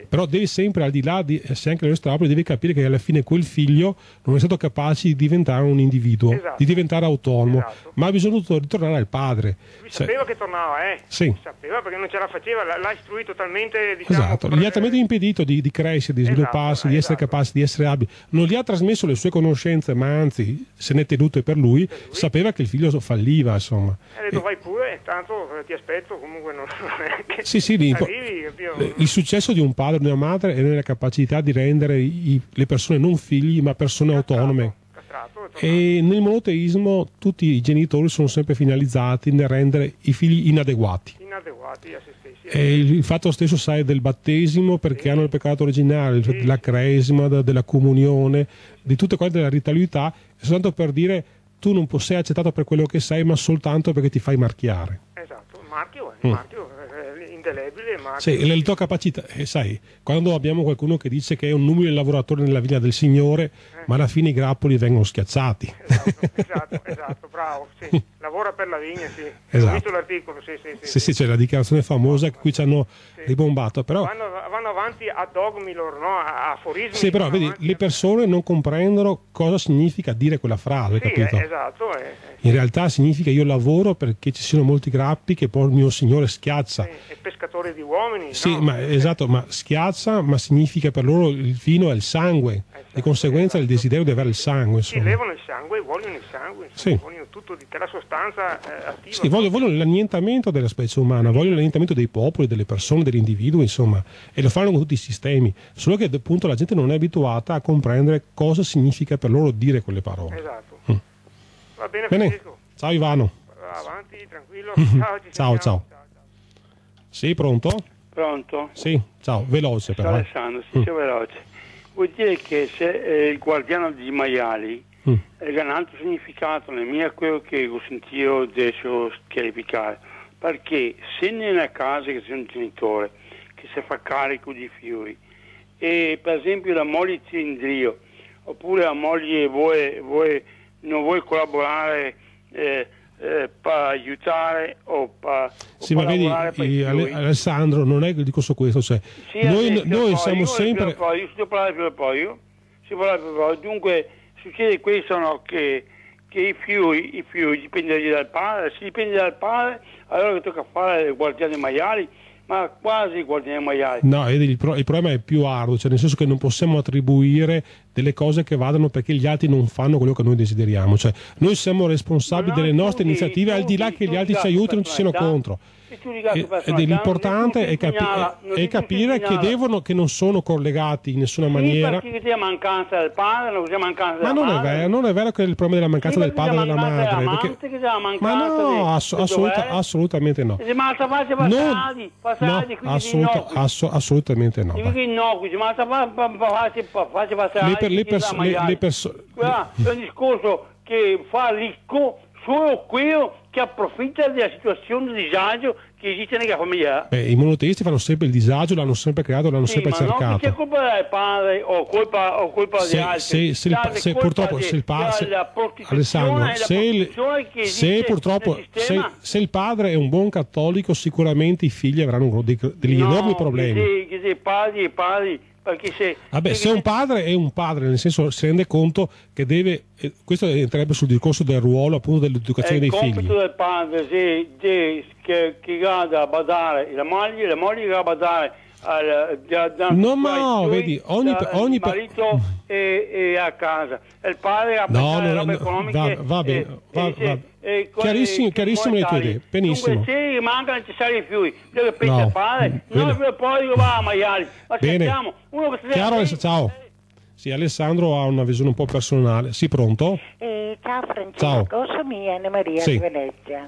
Speaker 1: Però devi sempre, al di là di essere anche responsabile, devi capire che alla fine quel figlio non è stato capace di diventare un individuo,
Speaker 4: Esatto.
Speaker 1: di diventare autonomo,
Speaker 4: Esatto.
Speaker 1: ma ha bisogno di ritornare al padre.
Speaker 4: Lui
Speaker 1: Se-
Speaker 4: sapeva che tornava, eh?
Speaker 1: Sì.
Speaker 4: Sapeva perché non ce la faceva, l'ha, l'ha istruito talmente, diciamo...
Speaker 1: Esatto,
Speaker 4: per-
Speaker 1: gli ha talmente impedito di, di crescere, di
Speaker 4: Esatto,
Speaker 1: svilupparsi, di essere
Speaker 4: esatto.
Speaker 1: capace, di essere abile. Non gli ha trasmesso le sue conoscenze, ma anzi se ne è tenute per lui, sapeva che il figlio falliva, insomma.
Speaker 4: Ha detto vai pure, tanto eh, ti aspetto, comunque non, non è che
Speaker 1: Sì, sì, l'impo-
Speaker 4: arrivi, capito?
Speaker 1: il successo di un padre e di una madre è nella capacità di rendere i- le persone non figli, ma persone autonome.
Speaker 4: Castrato, castrato,
Speaker 1: E nel monoteismo tutti i genitori sono sempre finalizzati nel rendere i figli inadeguati.
Speaker 4: inadeguati a se stessi.
Speaker 1: E il fatto stesso sai del battesimo, perché hanno il peccato originale, della cresima, de- della comunione, di tutte quelle della ritualità, è soltanto per dire tu non sei accettato per quello che sei, ma soltanto perché ti fai marchiare.
Speaker 4: Esatto, il marchio, il
Speaker 1: Mm.
Speaker 4: marchio eh, indelebile, il marchio.
Speaker 1: Sì, e le tue capacità, eh, sai, quando abbiamo qualcuno che dice che è un umile lavoratore nella vigna del Signore, ma alla fine i grappoli vengono schiacciati.
Speaker 4: Esatto, esatto, esatto, bravo, sì. Lavora per la vigna, sì.
Speaker 1: Esatto.
Speaker 4: Ho visto l'articolo, sì, sì, sì.
Speaker 1: Sì, sì, c'è la dichiarazione famosa che qui ci hanno ribombato, però...
Speaker 4: Vanno, vanno avanti a dogmi loro, no? A aforismi.
Speaker 1: Sì, però
Speaker 4: vanno
Speaker 1: vedi,
Speaker 4: avanti
Speaker 1: le
Speaker 4: a-
Speaker 1: persone non comprendono cosa significa dire quella frase,
Speaker 4: Sì,
Speaker 1: capito?
Speaker 4: eh, esatto, eh, eh,
Speaker 1: In realtà significa io lavoro perché ci siano molti grappi che poi il mio Signore schiaccia.
Speaker 4: sì, è pescatore di uomini,
Speaker 1: Sì,
Speaker 4: no?
Speaker 1: ma esatto, ma schiaccia, ma significa per loro il vino è il sangue, di conseguenza il desiderio di avere il sangue,
Speaker 4: Sì,
Speaker 1: insomma.
Speaker 4: levano il sangue, vogliono il sangue, insomma,
Speaker 1: Sì.
Speaker 4: vogliono tutto di te, la sostanza eh, attiva.
Speaker 1: Sì, vogliono, vogliono l'annientamento della specie umana, vogliono l'annientamento dei popoli, delle persone, degli individui, insomma, e lo fanno con tutti i sistemi, solo che appunto la gente non è abituata a comprendere cosa significa per loro dire quelle parole.
Speaker 4: Esatto.
Speaker 1: Mm.
Speaker 4: Va bene,
Speaker 1: Bene,
Speaker 4: Francesco.
Speaker 1: ciao Ivano.
Speaker 4: Va avanti, tranquillo. Ciao, ci
Speaker 1: Ciao,
Speaker 4: sentiamo.
Speaker 1: ciao. Sì, pronto?
Speaker 5: Pronto?
Speaker 1: Sì, ciao, veloce
Speaker 5: Sono
Speaker 1: però. eh.
Speaker 5: Alessandro, sì, sia veloce. Vuol dire che se eh, il guardiano dei maiali
Speaker 1: Mm.
Speaker 5: è un altro significato, nel mio quello che ho sentito adesso chiarificare, perché se nella casa che c'è un genitore che si fa carico di fiori e per esempio la moglie cilindrio oppure la moglie vuole, vuole, non vuole collaborare eh, eh, per aiutare o per,
Speaker 1: Sì,
Speaker 5: o
Speaker 1: ma
Speaker 5: per
Speaker 1: vedi,
Speaker 5: lavorare per i
Speaker 1: eh, Ale-
Speaker 5: fiori.
Speaker 1: Alessandro, non è che dico su questo, cioè,
Speaker 5: Sì,
Speaker 1: noi,
Speaker 5: adesso,
Speaker 1: noi
Speaker 5: poi,
Speaker 1: siamo
Speaker 5: io
Speaker 1: sempre...
Speaker 5: Poi, io sto parlando per poi, io, si parla per poi. Dunque succede questo, no, che, che i fiori, i fiori dipendono dal padre, se dipende dal padre allora che tocca fare il guardiano dei maiali, ma quasi il guardiano dei maiali.
Speaker 1: No, vedi, il, pro- il problema è più arduo, cioè nel senso che non possiamo attribuire delle cose che vadano perché gli altri non fanno quello che noi desideriamo, cioè noi siamo responsabili
Speaker 5: Ma no,
Speaker 1: delle nostre
Speaker 5: tu di-
Speaker 1: iniziative
Speaker 5: tu
Speaker 1: al di là
Speaker 5: di-
Speaker 1: che
Speaker 5: tu
Speaker 1: gli altri
Speaker 5: di
Speaker 1: ci
Speaker 5: gatto
Speaker 1: aiutino e ci siano
Speaker 5: personalità,
Speaker 1: contro.
Speaker 5: e tu di gatto
Speaker 1: E- Ed è
Speaker 5: personalità,
Speaker 1: l'importante
Speaker 5: non ti
Speaker 1: è, capi-
Speaker 5: segnala, non
Speaker 1: è
Speaker 5: ti
Speaker 1: capire che,
Speaker 5: segnala.
Speaker 1: devono, che non sono collegati in nessuna
Speaker 5: Sì,
Speaker 1: maniera.
Speaker 5: perché c'è mancanza del padre, non c'è mancanza
Speaker 1: Ma
Speaker 5: della
Speaker 1: non è,
Speaker 5: madre.
Speaker 1: vero, non è vero che è il problema della mancanza
Speaker 5: Sì,
Speaker 1: del
Speaker 5: perché
Speaker 1: padre e della
Speaker 5: c'è mancanza
Speaker 1: madre.
Speaker 5: dell'amante,
Speaker 1: perché-
Speaker 5: che c'è la
Speaker 1: Ma
Speaker 5: mancanza
Speaker 1: no,
Speaker 5: di-
Speaker 1: ass-
Speaker 5: del
Speaker 1: assoluta-
Speaker 5: dovere.
Speaker 1: assolutamente no.
Speaker 5: E ma sta faccia
Speaker 1: Non-
Speaker 5: passati, passati,
Speaker 1: no,
Speaker 5: quindi
Speaker 1: assoluta-
Speaker 5: innocui.
Speaker 1: asso- assolutamente no.
Speaker 5: Ti
Speaker 1: vai.
Speaker 5: dico innocui, ma sta faccia passati.
Speaker 1: Le, per- le perso- le- le perso-
Speaker 5: Guarda, è un discorso che fa ricco solo quello che approfitta della situazione di disagio che esiste nella famiglia.
Speaker 1: Beh, i monoteisti fanno sempre il disagio, l'hanno sempre creato, l'hanno
Speaker 5: Sì,
Speaker 1: sempre
Speaker 5: ma non
Speaker 1: cercato.
Speaker 5: che c'è colpa del padre o colpa, o colpa
Speaker 1: Se,
Speaker 5: di altri.
Speaker 1: se, se il pa-
Speaker 5: Date
Speaker 1: se
Speaker 5: colpa
Speaker 1: purtroppo
Speaker 5: di-
Speaker 1: se il pa- se-
Speaker 5: della prostituzione
Speaker 1: Alessandro,
Speaker 5: e la
Speaker 1: se, il-
Speaker 5: prostituzione che
Speaker 1: se
Speaker 5: esiste
Speaker 1: purtroppo
Speaker 5: nel
Speaker 1: se,
Speaker 5: sistema.
Speaker 1: se il padre è un buon cattolico, sicuramente i figli avranno dei- degli
Speaker 5: No,
Speaker 1: enormi problemi.
Speaker 5: Che, che se padri e padri, perché se...
Speaker 1: Vabbè,
Speaker 5: che-
Speaker 1: se un padre è un padre, nel senso si rende conto che deve, eh, questo entrerebbe sul discorso del ruolo appunto
Speaker 5: è
Speaker 1: dell'educazione
Speaker 5: il
Speaker 1: dei
Speaker 5: compito
Speaker 1: figli.
Speaker 5: del padre se, se- che, che vada a badare la moglie, la moglie che va a badare al, da, da,
Speaker 1: No, ma
Speaker 5: ai
Speaker 1: no,
Speaker 5: suoi,
Speaker 1: vedi, ogni-
Speaker 5: da-
Speaker 1: ogni-
Speaker 5: il marito e, e a casa, e il padre a
Speaker 1: No,
Speaker 5: pensare
Speaker 1: no,
Speaker 5: alle robe
Speaker 1: no,
Speaker 5: economiche.
Speaker 1: va- va bene,
Speaker 5: e-
Speaker 1: va-
Speaker 5: e se-
Speaker 1: va-
Speaker 5: e co-
Speaker 1: chiarissimo-
Speaker 5: e
Speaker 1: chiarissimo le tue
Speaker 5: monetarie.
Speaker 1: idee, benissimo.
Speaker 5: Dunque, se mancano necessari i fiori, deve pensa
Speaker 1: No,
Speaker 5: il padre,
Speaker 1: bene.
Speaker 5: noi poi va a maiali. Ma
Speaker 1: Bene.
Speaker 5: cerchiamo uno che si
Speaker 1: Chiaro,
Speaker 5: deve-
Speaker 1: Aless- ciao. Sì, Alessandro ha una visione un po' personale. Sì, pronto?
Speaker 6: Eh, ciao Francesco,
Speaker 1: Ciao.
Speaker 6: sono Anna Maria
Speaker 1: Sì.
Speaker 6: di Venezia.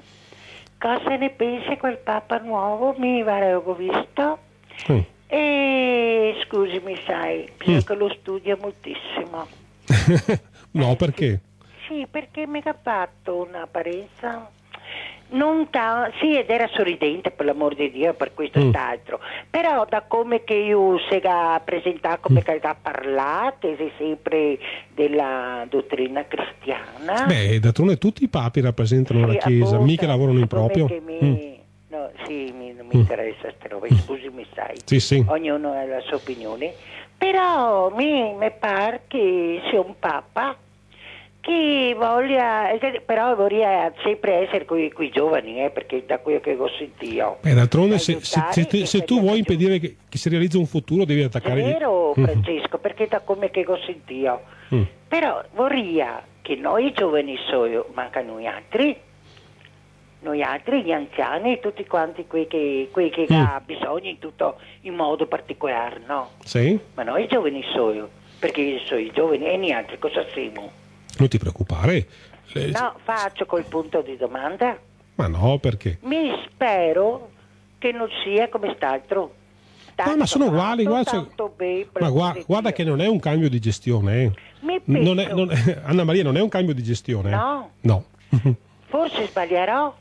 Speaker 6: Cosa ne pensi quel Papa nuovo? Mi pare che ho visto.
Speaker 1: Mm.
Speaker 6: E scusami, sai, bisogna
Speaker 1: Mm.
Speaker 6: che lo studia moltissimo.
Speaker 1: No, perché?
Speaker 6: Sì, perché mi ha fatto un'apparenza non ta- sì, ed era sorridente, per l'amor di Dio, per questo e
Speaker 1: Mm.
Speaker 6: quest'altro, però da come che io si ha presentato, come che ha parlato, è sempre della dottrina cristiana.
Speaker 1: Beh, d'altronde tutti i papi rappresentano
Speaker 6: Sì,
Speaker 1: la Chiesa,
Speaker 6: appunto,
Speaker 1: mica lavorano in
Speaker 6: come
Speaker 1: proprio.
Speaker 6: che mi-
Speaker 1: Mm.
Speaker 6: no, sì, mi, mi mi interessa queste robe, scusami, sai,
Speaker 1: sì, sì.
Speaker 6: ognuno ha la sua opinione, però mi, mi pare che sia un papa che voglia, però vorrei sempre essere con i giovani, eh, perché da quello che ho sentito.
Speaker 1: Beh, d'altronde se, se, se, se tu vuoi impedire che, che si realizzi un futuro devi attaccare...
Speaker 6: È vero,
Speaker 1: Mm.
Speaker 6: Francesco, perché da come che ho sentito.
Speaker 1: Mm.
Speaker 6: Però vorrei che noi giovani solo, manca noi altri, noi altri, gli anziani, tutti quanti quei che, quei che
Speaker 1: Mm.
Speaker 6: ha bisogno in tutto in modo particolare, no?
Speaker 1: Sì?
Speaker 6: Ma noi giovani solo, perché sono i giovani e niente, cosa siamo?
Speaker 1: Non ti preoccupare. Le-
Speaker 6: No, faccio col punto di domanda.
Speaker 1: Ma no, perché?
Speaker 6: Mi spero che non sia come quest'altro.
Speaker 1: No, ma sono uguali, guarda, cioè-
Speaker 6: tanto bene,
Speaker 1: Ma guarda, guarda che non è un cambio di gestione. Eh.
Speaker 6: Mi
Speaker 1: Non è-
Speaker 6: penso.
Speaker 1: non è- Anna Maria, non è un cambio di gestione. eh.
Speaker 6: No.
Speaker 1: No.
Speaker 6: Forse sbaglierò.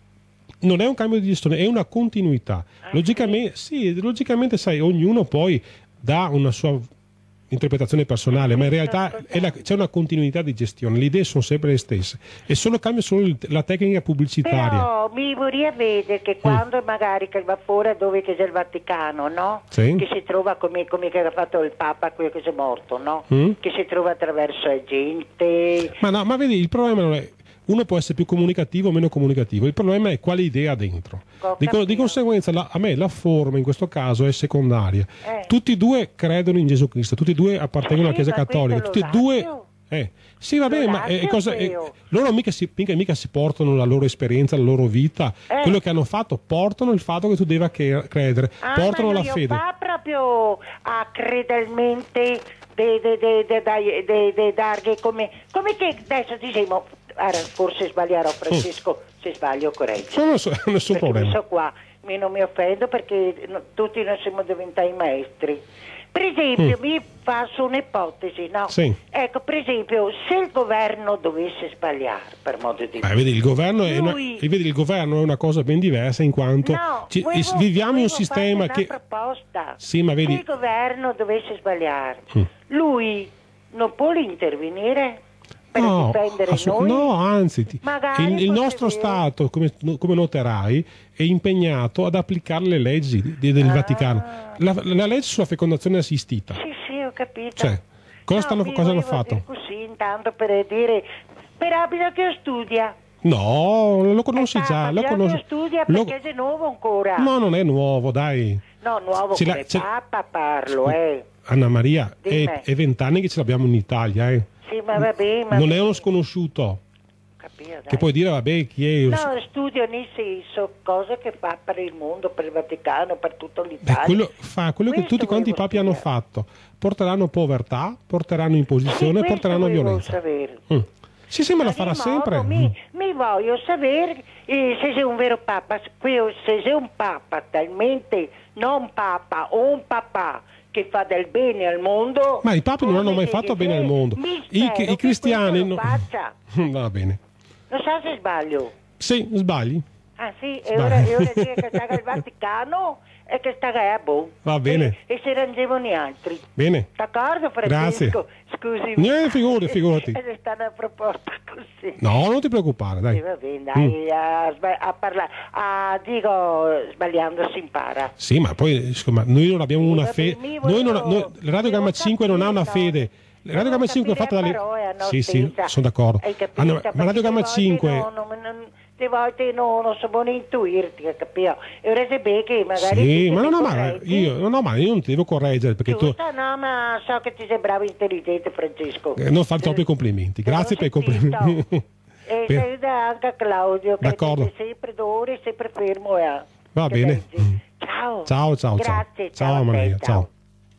Speaker 1: Non è un cambio di gestione, è una continuità.
Speaker 6: Ah,
Speaker 1: Logicamente, sì, logicamente, sai, ognuno poi dà una sua interpretazione personale, ma in realtà è la- c'è una continuità di gestione, le idee sono sempre le stesse e solo cambia solo il- la tecnica pubblicitaria.
Speaker 6: Però mi vorrei vedere che quando magari che va fuori dove che c'è il Vaticano, no?
Speaker 1: Sì.
Speaker 6: Che si trova come, come che ha fatto il Papa, quello che è morto, no?
Speaker 1: Mm.
Speaker 6: Che si trova attraverso la gente.
Speaker 1: Ma no, ma vedi, il problema non è uno può essere più comunicativo o meno comunicativo, il problema è quale idea ha dentro.
Speaker 6: Ho
Speaker 1: Di, co- di
Speaker 6: capito.
Speaker 1: conseguenza la- a me la forma in questo caso è secondaria.
Speaker 6: Eh.
Speaker 1: Tutti e due credono in Gesù Cristo, tutti e due appartengono alla
Speaker 6: Sì,
Speaker 1: Chiesa
Speaker 6: ma
Speaker 1: Cattolica,
Speaker 6: questo
Speaker 1: tutti e
Speaker 6: lo
Speaker 1: due...
Speaker 6: lascio.
Speaker 1: Eh, sì, va bene,
Speaker 6: Lo
Speaker 1: ma eh,
Speaker 6: lascio,
Speaker 1: cosa, eh,
Speaker 6: Pio.
Speaker 1: loro mica si, mica, mica si portano la loro esperienza, la loro vita,
Speaker 6: Eh.
Speaker 1: quello che hanno fatto, portano il fatto che tu debba che- credere,
Speaker 6: Ah,
Speaker 1: portano
Speaker 6: ma
Speaker 1: la
Speaker 6: non
Speaker 1: fede.
Speaker 6: fa proprio a credelmente de, de, de, de, de, de, de dargli come, come che adesso diciamo, ora, forse sbaglierò Francesco, se sbaglio correggo.
Speaker 1: No, non so- nessun
Speaker 6: Perché
Speaker 1: problema.
Speaker 6: mi so qua, mi- non mi offendo perché no- tutti non siamo diventati maestri. Per esempio, mi faccio un'ipotesi, no?
Speaker 1: Sì.
Speaker 6: Ecco, per esempio, se il governo dovesse sbagliare, per modo di
Speaker 1: Ma
Speaker 6: dire,
Speaker 1: vedi, il governo, è una,
Speaker 6: Lui-
Speaker 1: e vedi, il governo è una cosa ben diversa in quanto
Speaker 6: no,
Speaker 1: ci-
Speaker 6: volevo-
Speaker 1: is- viviamo in un
Speaker 6: volevo
Speaker 1: sistema
Speaker 6: farti
Speaker 1: che...
Speaker 6: una proposta.
Speaker 1: Sì, ma vedi-
Speaker 6: Se il governo dovesse sbagliare,
Speaker 1: Mm.
Speaker 6: lui non può intervenire per
Speaker 1: No,
Speaker 6: difendere
Speaker 1: assu-
Speaker 6: noi?
Speaker 1: no, anzi, ti-
Speaker 6: Magari
Speaker 1: il, il
Speaker 6: fosse
Speaker 1: nostro
Speaker 6: vero.
Speaker 1: Stato, come, come noterai, è impegnato ad applicare le leggi di- del
Speaker 6: Ah.
Speaker 1: Vaticano. La, la legge sulla fecondazione assistita.
Speaker 6: Sì, sì, ho capito.
Speaker 1: Cioè, cosa,
Speaker 6: No,
Speaker 1: stanno-
Speaker 6: mi
Speaker 1: cosa hanno
Speaker 6: volevo
Speaker 1: fatto?
Speaker 6: dire così, intanto per dire, però bisogna che studia.
Speaker 1: No, lo conosci
Speaker 6: Eh,
Speaker 1: già.
Speaker 6: Papa,
Speaker 1: Lo
Speaker 6: bisogna
Speaker 1: conosci.
Speaker 6: che studia
Speaker 1: lo-
Speaker 6: perché è nuovo ancora.
Speaker 1: No, non è nuovo, dai.
Speaker 6: No, nuovo
Speaker 1: Ce l'ha-
Speaker 6: come
Speaker 1: ce-
Speaker 6: Papa parlo, eh.
Speaker 1: Anna Maria,
Speaker 6: Dimmi.
Speaker 1: è, è vent'anni che ce l'abbiamo in Italia, eh.
Speaker 6: Sì, ma vabbè, ma
Speaker 1: Non è uno sconosciuto.
Speaker 6: capito, dai.
Speaker 1: Che puoi dire, vabbè, chi è...
Speaker 6: No, studio nel senso, cose che fa per il mondo, per il Vaticano, per tutta
Speaker 1: Beh,
Speaker 6: l'Italia.
Speaker 1: quello, fa quello che
Speaker 6: Questo
Speaker 1: tutti quanti i
Speaker 6: volevo
Speaker 1: papi hanno
Speaker 6: studiare.
Speaker 1: fatto. Porteranno povertà, porteranno imposizione,
Speaker 6: Sì, questo
Speaker 1: porteranno
Speaker 6: volevo
Speaker 1: violenza.
Speaker 6: sapere.
Speaker 1: Mm. Sì, sì, ma
Speaker 6: Ma
Speaker 1: lo farà
Speaker 6: di modo,
Speaker 1: sempre. Mm.
Speaker 6: Mi, mi voglio sapere eh, se sei un vero papa, que- se sei un papa talmente non papa o un papà che fa del bene al mondo.
Speaker 1: Ma i papi non
Speaker 6: come
Speaker 1: hanno mai
Speaker 6: che-
Speaker 1: fatto
Speaker 6: che-
Speaker 1: bene al mondo.
Speaker 6: Mi
Speaker 1: I,
Speaker 6: spero
Speaker 1: i
Speaker 6: che
Speaker 1: cristiani...
Speaker 6: questo lo
Speaker 1: no-
Speaker 6: faccia.
Speaker 1: Va bene.
Speaker 6: Non so se sbaglio.
Speaker 1: Sì, sbagli.
Speaker 6: Ah sì, e ora, e ora dire che sta al Vaticano e che sta a boh.
Speaker 1: Va bene.
Speaker 6: E, e se rangevano gli altri.
Speaker 1: Bene.
Speaker 6: D'accordo, Francesco? Scusi.
Speaker 1: Niente, figurati, figurati.
Speaker 6: È stata una proposta così.
Speaker 1: No, non ti preoccupare,
Speaker 6: Sì,
Speaker 1: dai.
Speaker 6: va bene, dai, a, sba- a parlare, a, dico, sbagliando si impara.
Speaker 1: Sì, ma poi insomma, noi non abbiamo
Speaker 6: Sì,
Speaker 1: una
Speaker 6: vabbè,
Speaker 1: fede.
Speaker 6: mi
Speaker 1: Noi non,
Speaker 6: volevo-
Speaker 1: noi, Radio Gamma
Speaker 6: devo
Speaker 1: cinque non ha una
Speaker 6: capire, no?
Speaker 1: fede. Radio
Speaker 6: Devo
Speaker 1: Gamma cinque è fatta
Speaker 6: capire
Speaker 1: dalle.
Speaker 6: a parole, no,
Speaker 1: Sì, sì,
Speaker 6: senza-
Speaker 1: sono d'accordo.
Speaker 6: Hai capito?
Speaker 1: Ah, no, ma
Speaker 6: Perché
Speaker 1: Radio
Speaker 6: le
Speaker 1: Gamma
Speaker 6: volte
Speaker 1: cinque.
Speaker 6: no, non- non- le volte no, non so buono intuirti, hai capito? E ora se beh che magari
Speaker 1: Sì,
Speaker 6: siete
Speaker 1: ma non ho
Speaker 6: dei
Speaker 1: mai.
Speaker 6: corretti.
Speaker 1: Io, no, ma io non ti devo correggere perché tu.
Speaker 6: Giusto? No, ma so che ti sei bravo e intelligente, Francesco.
Speaker 1: eh, non fare troppi
Speaker 6: Eh,
Speaker 1: complimenti.
Speaker 6: te l'ho
Speaker 1: Grazie per i
Speaker 6: sentito.
Speaker 1: complimenti.
Speaker 6: E
Speaker 1: Per-
Speaker 6: saluta anche a Claudio, che
Speaker 1: D'accordo.
Speaker 6: è sempre d'ore, sempre fermo. Eh.
Speaker 1: Va
Speaker 6: Che
Speaker 1: bene.
Speaker 6: leggi. Ciao.
Speaker 1: Ciao, ciao,
Speaker 6: Grazie,
Speaker 1: ciao.
Speaker 6: ciao. a te,
Speaker 1: Maria,
Speaker 6: ciao.
Speaker 1: ciao.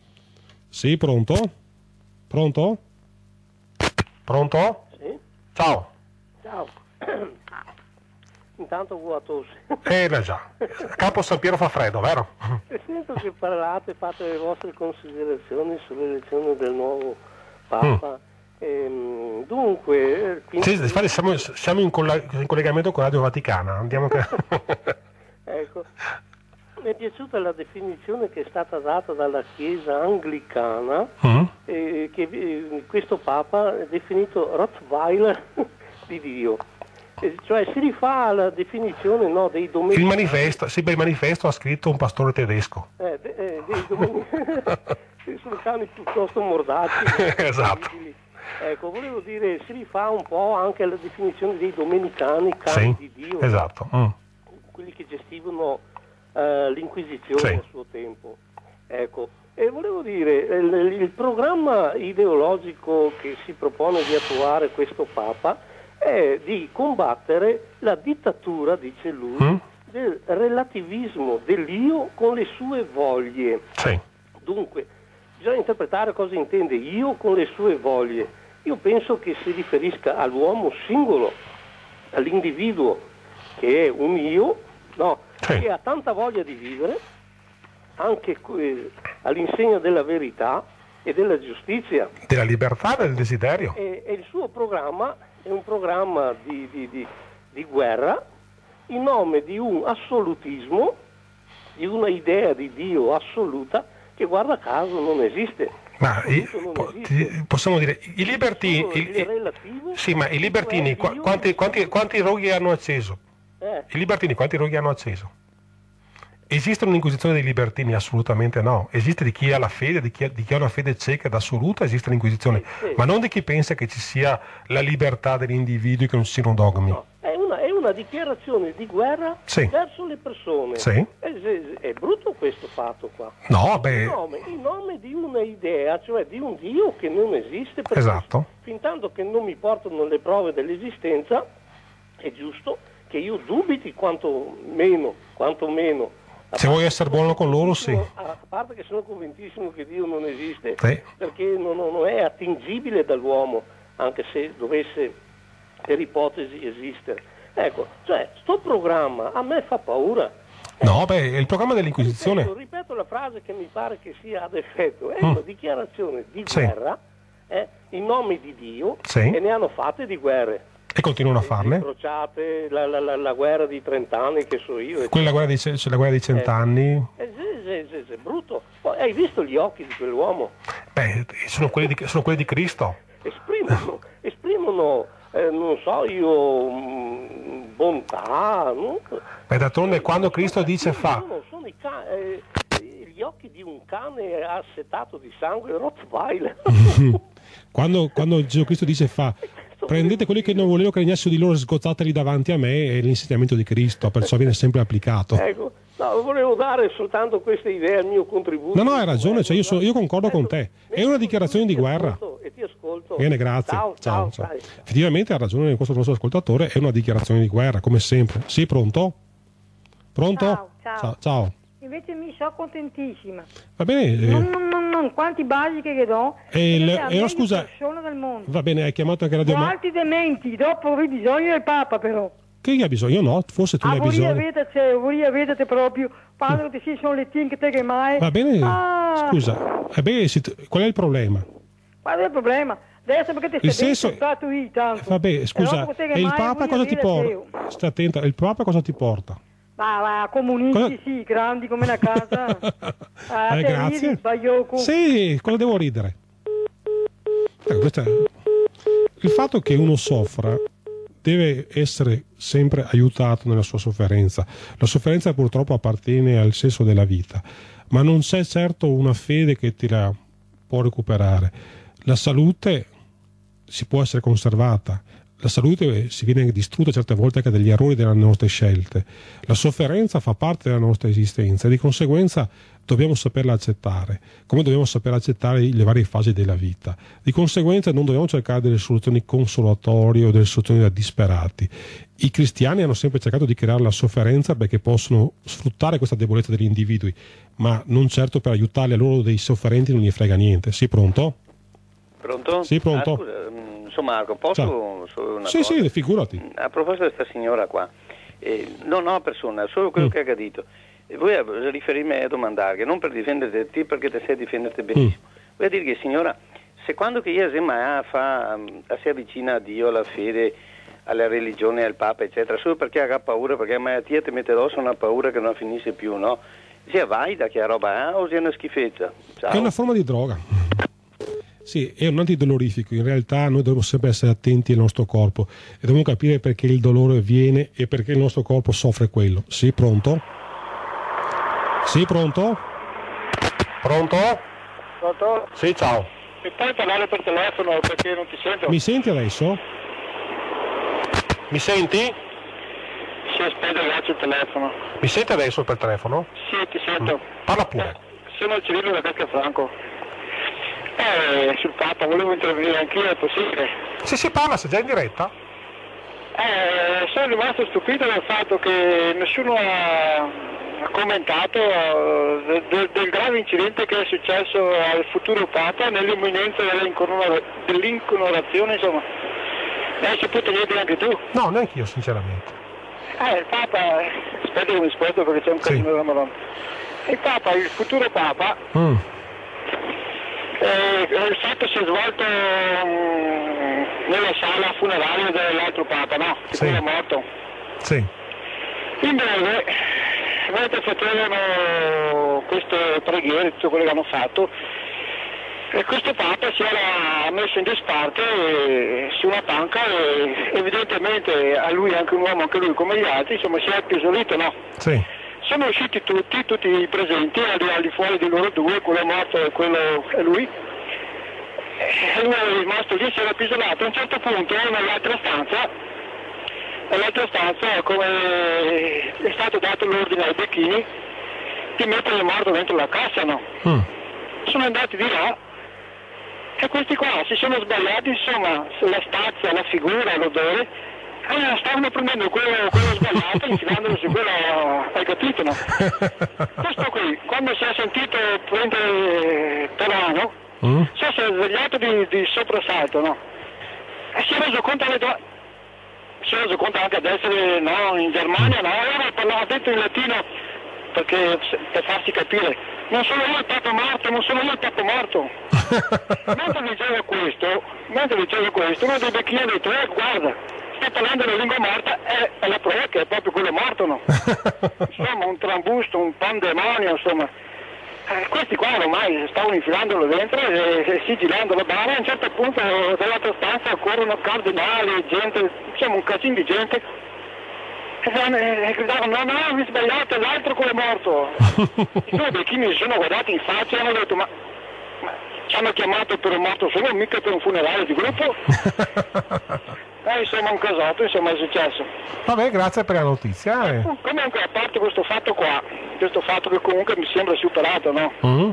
Speaker 1: Sì, pronto? Pronto? Pronto?
Speaker 7: Sì?
Speaker 1: Ciao.
Speaker 7: Ciao. Intanto ho la tosse.
Speaker 1: Eh, beh, già. Campo San Piero fa freddo, vero?
Speaker 7: E sento che parlate, fate le vostre considerazioni sull'elezione del nuovo Papa. Ehm, dunque, eh, quindi-
Speaker 1: Sì, infatti siamo, siamo in, colla- in collegamento con Radio Vaticana. Andiamo che...
Speaker 7: ecco, mi è piaciuta la definizione che è stata data dalla Chiesa anglicana,
Speaker 1: Mm?
Speaker 7: eh, che eh, questo Papa è definito Rottweiler di Dio. eh, cioè si rifà alla definizione, no, dei domenicani.
Speaker 1: Il manifesto, sì, beh, il manifesto ha scritto un pastore tedesco.
Speaker 7: Eh, de, eh, dei domenicani sono cani piuttosto mordacci.
Speaker 1: Esatto.
Speaker 7: Ecco, volevo dire, si rifà un po' anche alla definizione dei domenicani, cani
Speaker 1: sì,
Speaker 7: di Dio.
Speaker 1: Esatto. Mm.
Speaker 7: Quelli che gestivano uh, l'Inquisizione
Speaker 1: sì.
Speaker 7: a suo tempo. Ecco, e volevo dire, il, il programma ideologico che si propone di attuare questo Papa è di combattere la dittatura, dice lui, mm. del relativismo dell'io con le sue voglie.
Speaker 1: Sì.
Speaker 7: Dunque, bisogna interpretare cosa intende io con le sue voglie. Io penso che si riferisca all'uomo singolo, all'individuo, che è un io, no,
Speaker 1: sì.
Speaker 7: che ha tanta voglia di vivere, anche eh, all'insegna della verità e della giustizia.
Speaker 1: Della libertà e del desiderio.
Speaker 7: E, e il suo programma è un programma di, di, di, di guerra in nome di un assolutismo, di una idea di Dio assoluta che guarda caso non esiste.
Speaker 1: Ma i, po- ti, possiamo dire i libertini, il,
Speaker 7: il relativo,
Speaker 1: sì, ma i libertini qu- quanti, quanti, quanti roghi hanno acceso?
Speaker 7: Eh.
Speaker 1: I libertini quanti roghi hanno acceso? Esiste un'inquisizione dei libertini? Assolutamente no. Esiste di chi ha la fede, di chi ha, di chi ha una fede cieca ed assoluta, esiste l'inquisizione,
Speaker 7: sì, sì.
Speaker 1: ma non di chi pensa che ci sia la libertà degli individui, che non ci siano dogmi.
Speaker 7: No, è una, è una dichiarazione di guerra
Speaker 1: sì.
Speaker 7: verso le persone.
Speaker 1: Sì.
Speaker 7: È, è, è brutto questo fatto qua.
Speaker 1: No, beh...
Speaker 7: In nome, in nome di una idea, cioè di un Dio che non esiste, perché
Speaker 1: esatto.
Speaker 7: fin tanto che non mi portano le prove dell'esistenza, è giusto che io dubiti quanto meno, quanto meno.
Speaker 1: Se vuoi essere buono con loro, sì.
Speaker 7: A parte che sono convintissimo che Dio non esiste,
Speaker 1: sì.
Speaker 7: perché non, non è attingibile dall'uomo, anche se dovesse per ipotesi esistere. Ecco, cioè, sto programma a me fa paura.
Speaker 1: No, beh, è il programma dell'Inquisizione.
Speaker 7: Ripeto, ripeto la frase che mi pare che sia ad effetto, è
Speaker 1: mm.
Speaker 7: una dichiarazione di
Speaker 1: sì.
Speaker 7: guerra eh, in nome di Dio,
Speaker 1: sì.
Speaker 7: e ne hanno fatte di guerre.
Speaker 1: E continuano a farle.
Speaker 7: Le crociate, la, la, la, la guerra di trent'anni che so io.
Speaker 1: Quella guerra di, la guerra di cent'anni.
Speaker 7: Eh, eh, eh, eh, brutto. Poi, hai visto gli occhi di quell'uomo?
Speaker 1: Beh, sono quelli di, sono quelli di Cristo.
Speaker 7: Esprimono, esprimono eh, non so io, mh, bontà. No?
Speaker 1: Beh, d'altronde quando Cristo dice fa...
Speaker 7: Sono, sono i ca- eh, gli occhi di un cane assetato di sangue, Rottweiler.
Speaker 1: quando, quando Gesù Cristo dice fa... Prendete quelli che non volevo che regnassero di loro e sgozzateli davanti a me, è l'insegnamento di Cristo, perciò viene sempre applicato.
Speaker 7: Ecco, no, volevo dare soltanto questa idea al mio contributo.
Speaker 1: No, no, hai ragione, cioè io, so, io concordo con te. È una dichiarazione di guerra.
Speaker 7: E ti ascolto.
Speaker 1: Bene, grazie.
Speaker 7: Ciao,
Speaker 1: ciao,
Speaker 7: ciao,
Speaker 1: ciao. Effettivamente ha ragione questo nostro ascoltatore, è una dichiarazione di guerra, come sempre. Sì, pronto? Pronto?
Speaker 8: Ciao, ciao.
Speaker 1: Ciao. ciao.
Speaker 8: Invece mi sono contentissima.
Speaker 1: Va bene. Eh...
Speaker 8: Non, non, non, non, quanti basiche che do.
Speaker 1: E il, e oh, scusa.
Speaker 8: Persona del mondo.
Speaker 1: Va bene, hai chiamato anche Radio
Speaker 8: Ma altri dementi, dopo avrei bisogno del Papa però.
Speaker 1: Che ha bisogno? Io no, forse tu
Speaker 8: ah,
Speaker 1: ne hai bisogno.
Speaker 8: Vedete, vorrei vedete proprio, quando ti si sono le tinche te che mai.
Speaker 1: Va bene,
Speaker 8: ah.
Speaker 1: scusa. Eh beh, qual è il problema?
Speaker 8: Qual è il problema? Adesso perché ti stai
Speaker 1: senso...
Speaker 8: stato io tanto.
Speaker 1: Vabbè, scusa, e il Papa cosa ti porta? Stai attenta, il Papa cosa ti porta?
Speaker 8: Ma va, comunisti cosa... sì, grandi come una casa. ah,
Speaker 1: eh, grazie.
Speaker 8: Ridi, Baiocco.
Speaker 1: Sì, cosa devo ridere? Ecco, questa... Il fatto che uno soffra deve essere sempre aiutato nella sua sofferenza. La sofferenza purtroppo appartiene al senso della vita, ma non c'è certo una fede che ti la può recuperare. La salute si può essere conservata. La salute si viene distrutta certe volte anche dagli errori delle nostre scelte. La sofferenza fa parte della nostra esistenza e di conseguenza dobbiamo saperla accettare, come dobbiamo saper accettare le varie fasi della vita. Di conseguenza non dobbiamo cercare delle soluzioni consolatorie o delle soluzioni da disperati. I cristiani hanno sempre cercato di creare la sofferenza perché possono sfruttare questa debolezza degli individui, ma non certo per aiutarli a loro dei sofferenti non gli frega niente. Sì, pronto?
Speaker 2: Pronto?
Speaker 1: Sì, pronto.
Speaker 2: Ah, scusa, sono Marco, posso solo una
Speaker 1: sì,
Speaker 2: cosa?
Speaker 1: Sì, figurati.
Speaker 2: A proposito di questa signora qua, eh, non ho persona, solo quello mm. che ha accadito. E voi a riferirmi a domandare, non per difendere te perché te sai difenderti benissimo. Mm. Vuoi dire che signora, se quando che io semmai fa, si avvicina a Dio, alla fede, alla religione, al Papa, eccetera, solo perché ha paura, perché mai a te ti mette addosso una paura che non finisce più, no? Sia vai da che roba è o sia una schifezza? Ciao.
Speaker 1: È una forma di droga. Sì, è un antidolorifico. In realtà noi dobbiamo sempre essere attenti al nostro corpo e dobbiamo capire perché il dolore viene e perché il nostro corpo soffre quello. Sì, pronto? Sì, pronto? Pronto?
Speaker 3: Pronto?
Speaker 1: Sì, ciao.
Speaker 3: Mi puoi parlare per telefono perché non ti sento?
Speaker 1: Mi senti adesso? Mi senti?
Speaker 3: Sì, aspetta, ragazzi, il telefono.
Speaker 1: Mi senti adesso per telefono?
Speaker 3: Sì, ti sento.
Speaker 1: Parla pure.
Speaker 3: Sono Cirillo da Castelfranco. Eh, sul Papa, volevo intervenire anch'io, è possibile?
Speaker 1: Sì, si parla, sei già in diretta?
Speaker 3: Eh, sono rimasto stupito dal fatto che nessuno ha, ha commentato uh, del, del, del grave incidente che è successo al futuro Papa nell'imminenza dell'inconora- dell'inconorazione, insomma. Ne hai saputo niente anche tu?
Speaker 1: No, neanche io, sinceramente.
Speaker 3: Eh, il Papa, aspetta che mi sposto perché c'è un casino della Madonna. Il Papa, il futuro Papa,
Speaker 1: Mm.
Speaker 3: Eh, il fatto si è svolto um, nella sala funeraria dell'altro Papa, no? Che
Speaker 1: Sì.
Speaker 3: poi è morto.
Speaker 1: Sì.
Speaker 3: In breve, mentre facevano queste preghiere, tutto quello che hanno fatto, e questo Papa si era messo in disparte eh, su una panca e evidentemente a lui, anche un uomo, anche lui come gli altri, insomma si è appesolito, no?
Speaker 1: Sì.
Speaker 3: Sono usciti tutti, tutti i presenti, al di, al di fuori di loro due, quello è morto e quello è lui. E lui è rimasto lì, si era appisolato. A un certo punto, nell'altra stanza, nell'altra stanza, come è stato dato l'ordine ai becchini, di mettere il morto dentro la cassa, no?
Speaker 1: Mm.
Speaker 3: Sono andati di là e questi qua si sono sbagliati, insomma, la stazza, la figura, l'odore. Allora stavano prendendo quello, quello sbagliato e infilandolo su quello, hai capito, no? Questo qui, quando si è sentito prendere per la mano,
Speaker 1: Mm.
Speaker 3: si è svegliato di, di soprassalto, no? E si è reso conto alle do- si è reso conto anche ad essere, no, in Germania, no? Allora parlava detto in latino perché, per farsi capire, non sono io il Papa morto, non sono io il Papa morto. Mentre diceva questo, mentre diceva questo, uno dei becchini ha detto, eh, guarda, sta parlando la lingua morta, è, è la prova che è proprio quello morto, no? Insomma, un trambusto, un pandemonio, insomma. Eh, questi qua ormai stavano infilandolo dentro e, e sigillando la bara. A un certo punto dall'altra stanza corrono cardinali, gente, insomma un casino di gente. E, e, e gridavano, no, no, mi sbagliate, l'altro quello è morto. I due becchini si sono guardati in faccia e hanno detto, ma, ma ci hanno chiamato per un morto solo, mica per un funerale di gruppo? Eh, insomma un casotto, insomma è successo.
Speaker 1: Vabbè, grazie per la notizia. Eh.
Speaker 3: Comunque, a parte questo fatto qua, questo fatto che comunque mi sembra superato, no?
Speaker 1: Mm.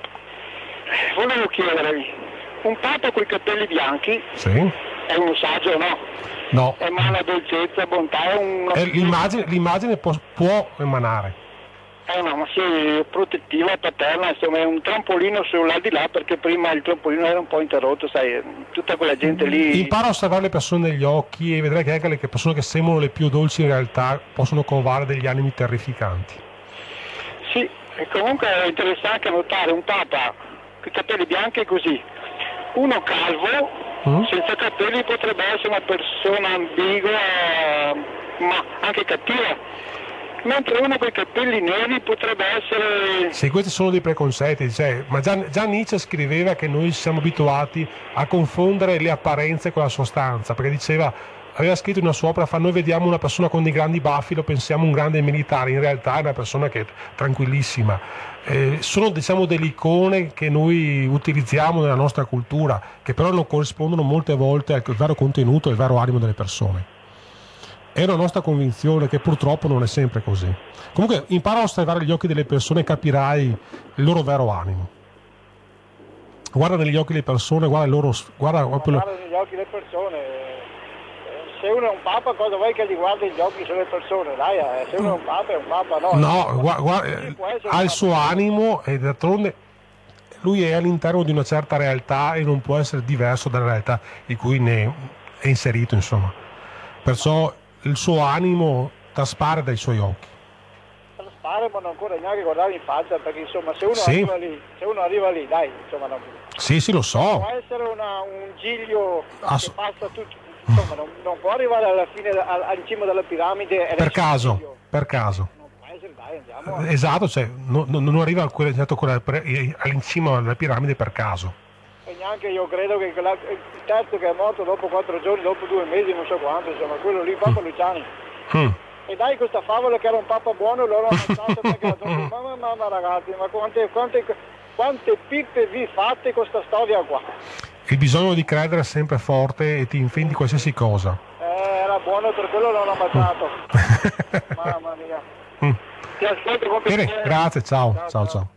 Speaker 3: Volevo chiedervi, un Papa con i capelli bianchi
Speaker 1: Sì.
Speaker 3: è uno saggio, no?
Speaker 1: No.
Speaker 3: Emana dolcezza, bontà, è una...
Speaker 1: Eh, l'immagine, l'immagine può, può emanare.
Speaker 3: È una ma sì, protettiva, paterna, insomma è un trampolino sull'aldilà perché prima il trampolino era un po' interrotto, sai, tutta quella gente lì...
Speaker 1: Impara a osservare le persone negli occhi e vedrai che anche le persone che sembrano le più dolci in realtà possono covare degli animi terrificanti.
Speaker 3: Sì, e comunque è interessante notare un Papa con i capelli bianchi così, uno calvo,
Speaker 1: Mm?
Speaker 3: senza capelli potrebbe essere una persona ambigua, ma anche cattiva, mentre uno con i capelli neri potrebbe essere...
Speaker 1: Sì, questi sono dei preconcetti, cioè, ma già, già Nietzsche scriveva che noi siamo abituati a confondere le apparenze con la sostanza, perché diceva, aveva scritto in una sua opera, fa, noi vediamo una persona con dei grandi baffi, lo pensiamo un grande militare, in realtà è una persona che è tranquillissima. Eh, sono diciamo delle icone che noi utilizziamo nella nostra cultura, che però non corrispondono molte volte al vero contenuto e al vero animo delle persone. È una nostra convinzione che purtroppo non è sempre così. Comunque impara a osservare gli occhi delle persone e capirai il loro vero animo. Guarda negli occhi delle persone, guarda il loro... Guarda, proprio...
Speaker 3: Guarda negli occhi delle persone, se uno è un Papa cosa vuoi che gli guardi gli occhi sulle persone? Dai, eh, se uno è un Papa è un Papa, no?
Speaker 1: No, guarda, guarda, ha il suo animo e d'altronde lui è all'interno di una certa realtà e non può essere diverso dalla realtà in cui ne è inserito, insomma. Perciò il suo animo traspare dai suoi occhi.
Speaker 3: Traspare, ma non ancora neanche guardare in faccia, perché insomma se uno
Speaker 1: Sì.
Speaker 3: arriva lì, se uno arriva lì, dai, insomma non...
Speaker 1: Sì, sì, lo so.
Speaker 3: Può essere una, un giglio
Speaker 1: Ass-
Speaker 3: che passa tutto, insomma non, non può arrivare alla fine, al, al cima della piramide e
Speaker 1: Per
Speaker 3: resta un
Speaker 1: caso,
Speaker 3: giglio.
Speaker 1: per caso.
Speaker 3: Non può essere, dai, andiamo.
Speaker 1: Esatto, cioè, non, non arriva a quella, certo, quella, all'incima della piramide per caso.
Speaker 3: E
Speaker 9: neanche io credo che la, il terzo che è morto dopo quattro giorni, dopo due mesi, non so quanto, insomma, quello lì, Papa Luciani.
Speaker 1: Mm.
Speaker 9: E dai questa favola che era un papa buono, loro hanno ammazzato perché ha detto, mamma, mamma ragazzi, ma quante, quante, quante pippe vi fate con questa storia qua?
Speaker 1: Il bisogno di credere è sempre forte e ti infendi qualsiasi cosa.
Speaker 9: Eh, era buono, per quello l'hanno ammazzato. Mamma mia.
Speaker 1: Mm.
Speaker 9: Ti aspetto con
Speaker 1: Bene,
Speaker 9: piacere.
Speaker 1: grazie, ciao, ciao, ciao. ciao.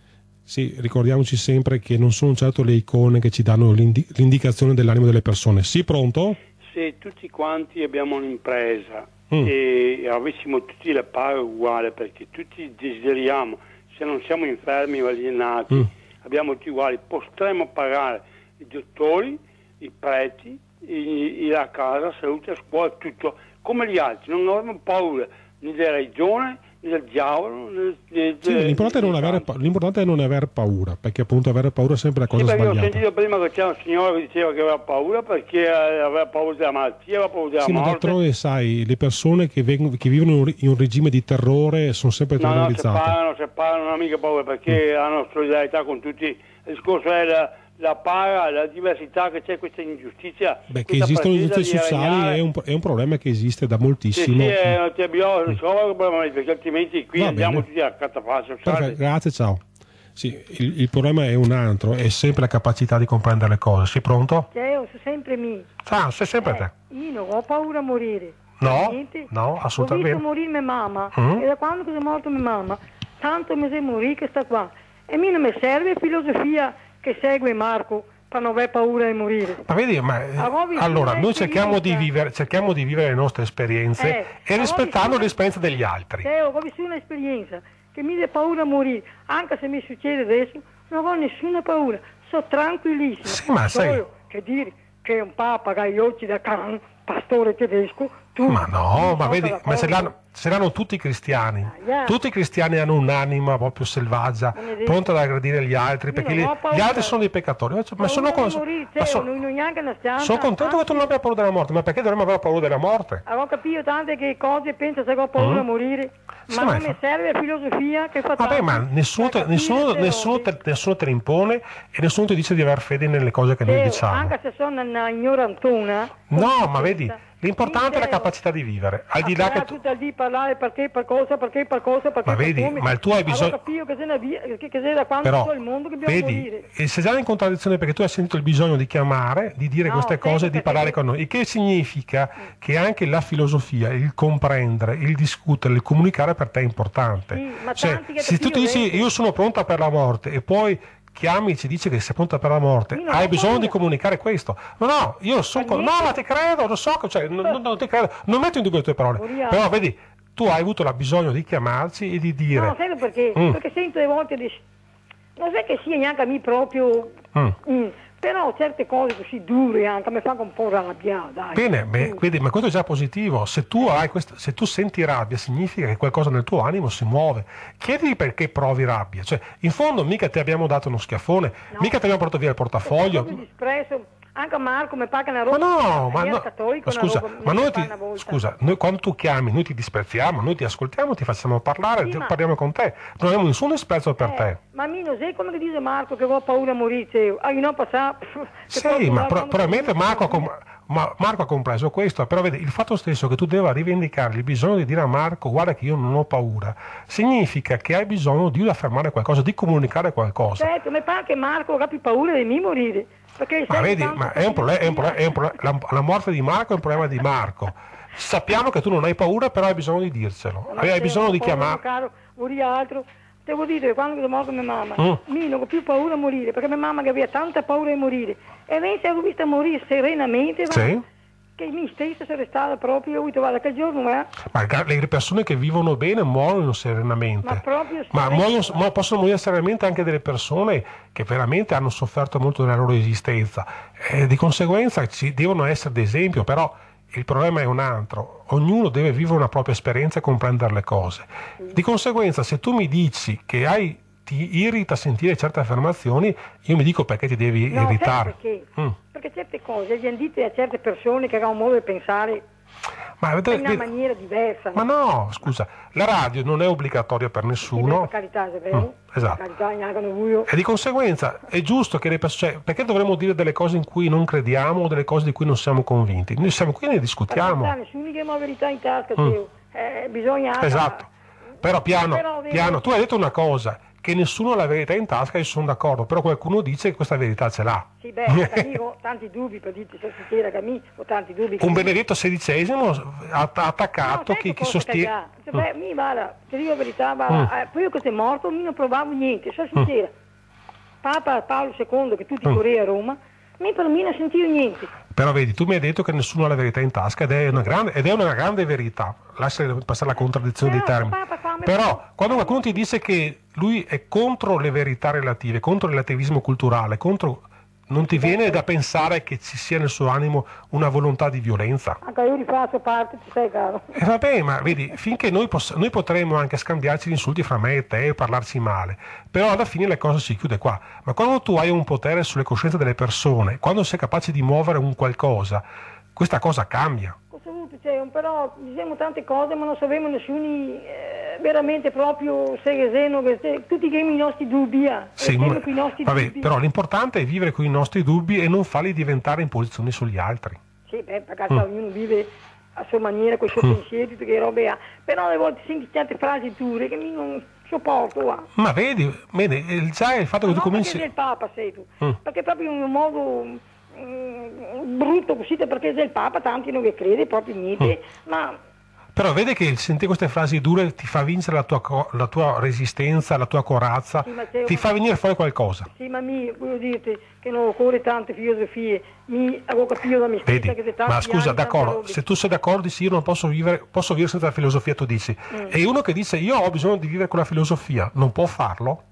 Speaker 1: Sì, ricordiamoci sempre che non sono certo le icone che ci danno l'indi- l'indicazione dell'animo delle persone. Sì, pronto?
Speaker 5: Se tutti quanti abbiamo un'impresa
Speaker 1: Mm.
Speaker 5: e avessimo tutti la paga uguale, perché tutti desideriamo, se non siamo infermi o alienati,
Speaker 1: Mm.
Speaker 5: abbiamo tutti uguali, potremmo pagare i dottori, i preti, i, i, la casa, salute, a scuola, tutto, come gli altri, non avremmo paura né della regione, né del diavolo, né, né,
Speaker 1: Sì, l'importante, è non avere, pa- l'importante è non aver paura, perché appunto avere paura è sempre la cosa
Speaker 5: sì, perché
Speaker 1: sbagliata.
Speaker 5: ho sentito prima che c'era un signore che diceva che aveva paura perché eh, aveva paura della malattia, aveva paura della
Speaker 1: Sì, ma
Speaker 5: morte.
Speaker 1: d'altronde sai, le persone che, veng- che vivono in un, ri- in un regime di terrore sono sempre
Speaker 5: No, no,
Speaker 1: terrorizzate.
Speaker 5: separano, separano, non hanno mica paura perché
Speaker 1: Mm.
Speaker 5: hanno solidarietà con tutti. Il discorso è la, la para, la diversità, che c'è questa ingiustizia.
Speaker 1: Beh, che
Speaker 5: questa
Speaker 1: esistono
Speaker 5: pretesa
Speaker 1: ingiustizie
Speaker 5: di
Speaker 1: sociali
Speaker 5: regnare.
Speaker 1: è un, è un problema che esiste da
Speaker 5: Sì,
Speaker 1: moltissimo.
Speaker 5: sì, eh, non c'è bisogno, non so che problema è, perché altrimenti qui
Speaker 1: Va
Speaker 5: andiamo
Speaker 1: bene.
Speaker 5: tutti a catafascio.
Speaker 1: Perfetto, grazie, ciao. Sì, il, il problema è un altro, è sempre la capacità di comprendere le cose. Sei pronto?
Speaker 8: Cioè, sono sempre me.
Speaker 1: Ah, sei sempre te.
Speaker 8: Eh, io non ho paura a morire.
Speaker 1: No,
Speaker 8: Niente.
Speaker 1: no,
Speaker 8: Ho
Speaker 1: assolutamente.
Speaker 8: visto morire mia mamma,
Speaker 1: Mm.
Speaker 8: e da quando che è morta mia mamma, tanto mi sei morire che sta qua. E a me non mi serve filosofia che segue Marco per non aver paura di morire.
Speaker 1: Ma vedi, ma, eh,
Speaker 8: Avevo visto
Speaker 1: allora, noi
Speaker 8: un'esperienza.
Speaker 1: cerchiamo di, vivere, cerchiamo di vivere le nostre esperienze
Speaker 8: Eh,
Speaker 1: e
Speaker 8: avevo
Speaker 1: rispettando
Speaker 8: visto-
Speaker 1: l'esperienza degli altri.
Speaker 8: Cioè, ho vissuto un'esperienza che mi dà paura a morire, anche se mi succede adesso, non ho nessuna paura, sono tranquillissimo.
Speaker 1: Sì, ma sai-
Speaker 8: Solo che dire che un papa che ha gli occhi da can, pastore tedesco, tu...
Speaker 1: Ma no, ma
Speaker 8: non
Speaker 1: vedi,
Speaker 8: sono
Speaker 1: ma se
Speaker 8: d'accordo.
Speaker 1: l'hanno, se l'hanno tutti i cristiani.
Speaker 8: yeah.
Speaker 1: Tutti i cristiani hanno un'anima proprio selvaggia,
Speaker 8: Benedetto.
Speaker 1: pronta ad aggredire gli altri,
Speaker 8: Io
Speaker 1: perché
Speaker 8: non
Speaker 1: gli,
Speaker 8: ho paura.
Speaker 1: gli altri sono dei peccatori. Ma sono,
Speaker 8: Paura
Speaker 1: con-
Speaker 8: di morire,
Speaker 1: ma
Speaker 8: Teo,
Speaker 1: so-
Speaker 8: non, non neanche una stanza.
Speaker 1: sono contento che tu non abbia paura della morte, ma perché dovremmo avere paura della morte?
Speaker 8: Avevo capito tante che cose penso se ho paura
Speaker 1: Mm.
Speaker 8: a morire,
Speaker 1: Sì,
Speaker 8: ma
Speaker 1: ma
Speaker 8: non
Speaker 1: fa-
Speaker 8: mi serve la filosofia che fa
Speaker 1: Vabbè,
Speaker 8: tanto
Speaker 1: ma nessuno
Speaker 8: per
Speaker 1: te, nessuno,
Speaker 8: capire ste
Speaker 1: nessuno
Speaker 8: robe.
Speaker 1: te, nessuno te ne impone e nessuno ti dice di aver fede nelle cose che noi
Speaker 8: Teo,
Speaker 1: diciamo.
Speaker 8: anche se sono una ignorantona.
Speaker 1: No, ma vedi,
Speaker 8: senza-
Speaker 1: l'importante è la
Speaker 8: Teo,
Speaker 1: capacità di vivere, al di
Speaker 8: a
Speaker 1: là che
Speaker 8: creare
Speaker 1: tu...
Speaker 8: tutto il dì parlare perché, per cosa, perché, per cosa, perché,
Speaker 1: Ma
Speaker 8: per
Speaker 1: vedi,
Speaker 8: come.
Speaker 1: ma tu hai bisogno-
Speaker 8: Avevo capito che sei, una via, che, che sei da quando
Speaker 1: Però,
Speaker 8: c'è il mondo che dobbiamo
Speaker 1: vedi,
Speaker 8: morire.
Speaker 1: e sei già in contraddizione perché tu hai sentito il bisogno di chiamare, di dire
Speaker 8: No,
Speaker 1: queste
Speaker 8: senti,
Speaker 1: cose e di
Speaker 8: perché-
Speaker 1: parlare con noi, il che significa che anche la filosofia, il comprendere, il discutere, il comunicare per te è importante.
Speaker 8: Sì, ma
Speaker 1: Cioè,
Speaker 8: tanti che
Speaker 1: se tu
Speaker 8: capito
Speaker 1: ti dici
Speaker 8: dentro.
Speaker 1: io sono pronta per la morte e poi chiami e ci dici che sei pronta per la morte,
Speaker 8: Io non
Speaker 1: hai
Speaker 8: ho
Speaker 1: bisogno
Speaker 8: paura.
Speaker 1: di comunicare questo. No, no, io sono...
Speaker 8: Ma
Speaker 1: No,
Speaker 8: niente.
Speaker 1: ma ti credo, lo so, che- cioè, non, non- non ti credo, non metto in dubbio le tue parole,
Speaker 8: Moriamo.
Speaker 1: però vedi, tu hai avuto il bisogno di chiamarci e di dire...
Speaker 8: No, sai perché?
Speaker 1: Mm.
Speaker 8: Perché sento le volte di... non è che sia neanche a me proprio...
Speaker 1: Mm.
Speaker 8: Mm. Però certe cose così dure anche mi fanno un po' rabbia, dai.
Speaker 1: Bene, beh, vedi, ma questo è già positivo. Se tu, hai questa, se tu senti rabbia, significa che qualcosa nel tuo animo si muove. Chiediti perché provi rabbia. Cioè, in fondo mica ti abbiamo dato uno schiaffone,
Speaker 8: No.
Speaker 1: mica ti abbiamo portato via il
Speaker 8: È
Speaker 1: portafoglio.
Speaker 8: proprio disprezzo. Anche Marco mi paga una
Speaker 1: Ma
Speaker 8: roba.
Speaker 1: no, ma,
Speaker 8: io ero
Speaker 1: no.
Speaker 8: cattolico,
Speaker 1: Ma
Speaker 8: una
Speaker 1: scusa,
Speaker 8: roba,
Speaker 1: ma
Speaker 8: mi
Speaker 1: noi
Speaker 8: fa
Speaker 1: ti,
Speaker 8: una volta.
Speaker 1: scusa, noi quando tu chiami, noi ti disprezziamo, noi ti ascoltiamo, ti facciamo parlare,
Speaker 8: Sì,
Speaker 1: ti-
Speaker 8: ma-
Speaker 1: parliamo con te. Non abbiamo nessun disprezzo per
Speaker 8: Eh,
Speaker 1: te.
Speaker 8: Ma a me non sai come che dice Marco che ho paura a morire. Cioè, ah, io non passare.
Speaker 1: Sì, ma pro- probabilmente Marco ha, com- ma Marco ha compreso questo, però vedi, il fatto stesso che tu debba rivendicare il bisogno di dire a Marco guarda che io non ho paura, significa che hai bisogno di affermare qualcosa, di comunicare qualcosa.
Speaker 8: Certo, mi pare che Marco abbia più paura di me morire. Perché
Speaker 1: Ma
Speaker 8: sai
Speaker 1: vedi,
Speaker 8: tanto
Speaker 1: ma
Speaker 8: che
Speaker 1: è un problema, è un
Speaker 8: filosofia-
Speaker 1: problema- è un problema- la, la morte di Marco è un problema di Marco. Sappiamo che tu non hai paura, però hai bisogno di dircelo,
Speaker 8: Ma
Speaker 1: hai
Speaker 8: se
Speaker 1: bisogno
Speaker 8: ho
Speaker 1: di
Speaker 8: paura,
Speaker 1: chiamare.
Speaker 8: Caro, morire altro. Devo dire che quando è morta mia mamma,
Speaker 1: Mm.
Speaker 8: io non ho più paura a morire, perché mia mamma che aveva tanta paura di morire. E invece avevo visto morire serenamente,
Speaker 1: Sì.
Speaker 8: va, che me stessa sono stata proprio, ho detto, guarda che giorno è,
Speaker 1: Ma le persone che vivono bene muoiono serenamente.
Speaker 8: ma proprio
Speaker 1: Ma
Speaker 8: serenamente.
Speaker 1: muoiono- ma possono morire serenamente anche delle persone che veramente hanno sofferto molto nella loro esistenza. E di conseguenza ci devono essere d'esempio, però il problema è un altro. Ognuno deve vivere una propria esperienza e comprendere le cose. Di conseguenza, se tu mi dici che hai, ti irrita sentire certe affermazioni, io mi dico perché ti devi
Speaker 8: No,
Speaker 1: irritare.
Speaker 8: sai perché?
Speaker 1: Mm.
Speaker 8: Perché certe cose gli hanno dite a certe persone che hanno un modo di pensare.
Speaker 1: Ma,
Speaker 8: in
Speaker 1: vedete,
Speaker 8: una
Speaker 1: vede-
Speaker 8: maniera diversa.
Speaker 1: ma no, scusa, la radio non è obbligatoria per
Speaker 8: Sì, beh,
Speaker 1: nessuno.
Speaker 8: per carità, è vero.
Speaker 1: Mm, esatto.
Speaker 8: Per carità, neanche non voglio.
Speaker 1: E di conseguenza è giusto che le persone, cioè, perché dovremmo dire delle cose in cui non crediamo o delle cose di cui non siamo convinti? Noi siamo qui e ne
Speaker 8: Per
Speaker 1: discutiamo.
Speaker 8: carità, nessuno che ha la verità in tasca,
Speaker 1: Mm.
Speaker 8: Teo. Eh, bisogna...
Speaker 1: Esatto. Però piano,
Speaker 8: Però devo-
Speaker 1: piano, tu hai detto una cosa, che nessuno ha la verità in tasca e sono d'accordo, però qualcuno dice che questa verità ce l'ha.
Speaker 8: Sì, beh, amico, ho tanti dubbi, per dirti se sincera che mi ho tanti dubbi. che
Speaker 1: Un
Speaker 8: mi-
Speaker 1: Benedetto sedicesimo ha ha attaccato
Speaker 8: No,
Speaker 1: chi,
Speaker 8: sai
Speaker 1: chi
Speaker 8: cosa
Speaker 1: sostiene...
Speaker 8: che ha? Cioè, beh, mi guarda, ti dico la verità, guarda,
Speaker 1: Mm.
Speaker 8: eh, poi che sei morto, mi non provavo niente, sono sincera. Papa Paolo secondo, che tutti
Speaker 1: Mm.
Speaker 8: correva a Roma, mi per me non sentivo niente.
Speaker 1: Però vedi, tu mi hai detto che nessuno ha la verità in tasca ed è una grande, ed è una grande verità. Lascia passare la contraddizione dei
Speaker 8: Però,
Speaker 1: termini.
Speaker 8: papà, qua mi-
Speaker 1: Però quando qualcuno ti dice che lui è contro le verità relative, contro il relativismo culturale, contro... non ti viene da pensare che ci sia nel suo animo una volontà di violenza?
Speaker 8: Anche io rifaccio parte, ti sai caro.
Speaker 1: E vabbè, ma vedi, finché noi, poss- noi potremmo anche scambiarci gli insulti fra me e te e parlarci male, però alla fine la cosa si chiude qua. Ma quando tu hai un potere sulle coscienze delle persone, quando sei capace di muovere un qualcosa, questa cosa cambia.
Speaker 8: Cosa vuoi, cioè, però diciamo tante cose, ma non sapevamo nessuno eh, veramente proprio sereno, che tutti che i nostri dubbi, eh,
Speaker 1: Sì,
Speaker 8: restiamo
Speaker 1: ma-
Speaker 8: con i nostri
Speaker 1: vabbè,
Speaker 8: dubbi.
Speaker 1: però l'importante è vivere con i nostri dubbi e non farli diventare imposizioni sugli altri.
Speaker 8: Sì, beh, per carità, ognuno vive a sua maniera, con i suoi
Speaker 1: Mm.
Speaker 8: pensieri, tutte che robe ha. Però alle volte senti certe frasi dure che mi non sopporto, va.
Speaker 1: Ma vedi, vedi, eh, già il fatto che
Speaker 8: Ma
Speaker 1: tu
Speaker 8: non
Speaker 1: cominci...
Speaker 8: perché sei il Papa, sei tu.
Speaker 1: Mm.
Speaker 8: Perché proprio in un modo mm, brutto così, perché sei il Papa, tanti non vi crede proprio niente,
Speaker 1: Mm.
Speaker 8: ma
Speaker 1: Però vedi che sentire queste frasi dure ti fa vincere la tua, co- la tua resistenza, la tua corazza,
Speaker 8: Sì, Matteo,
Speaker 1: ti
Speaker 8: ma-
Speaker 1: fa venire fuori qualcosa.
Speaker 8: sì, ma mi voglio dirti che non occorre tante filosofie, mi avevo capito da me stessa
Speaker 1: Vedi?
Speaker 8: che se tanti
Speaker 1: Ma scusa,
Speaker 8: anni, tante
Speaker 1: d'accordo,
Speaker 8: robe.
Speaker 1: se tu sei d'accordo dici io non posso vivere, posso vivere senza la filosofia, tu dici.
Speaker 8: Mm.
Speaker 1: E uno che dice io ho bisogno di vivere con la filosofia, non può farlo?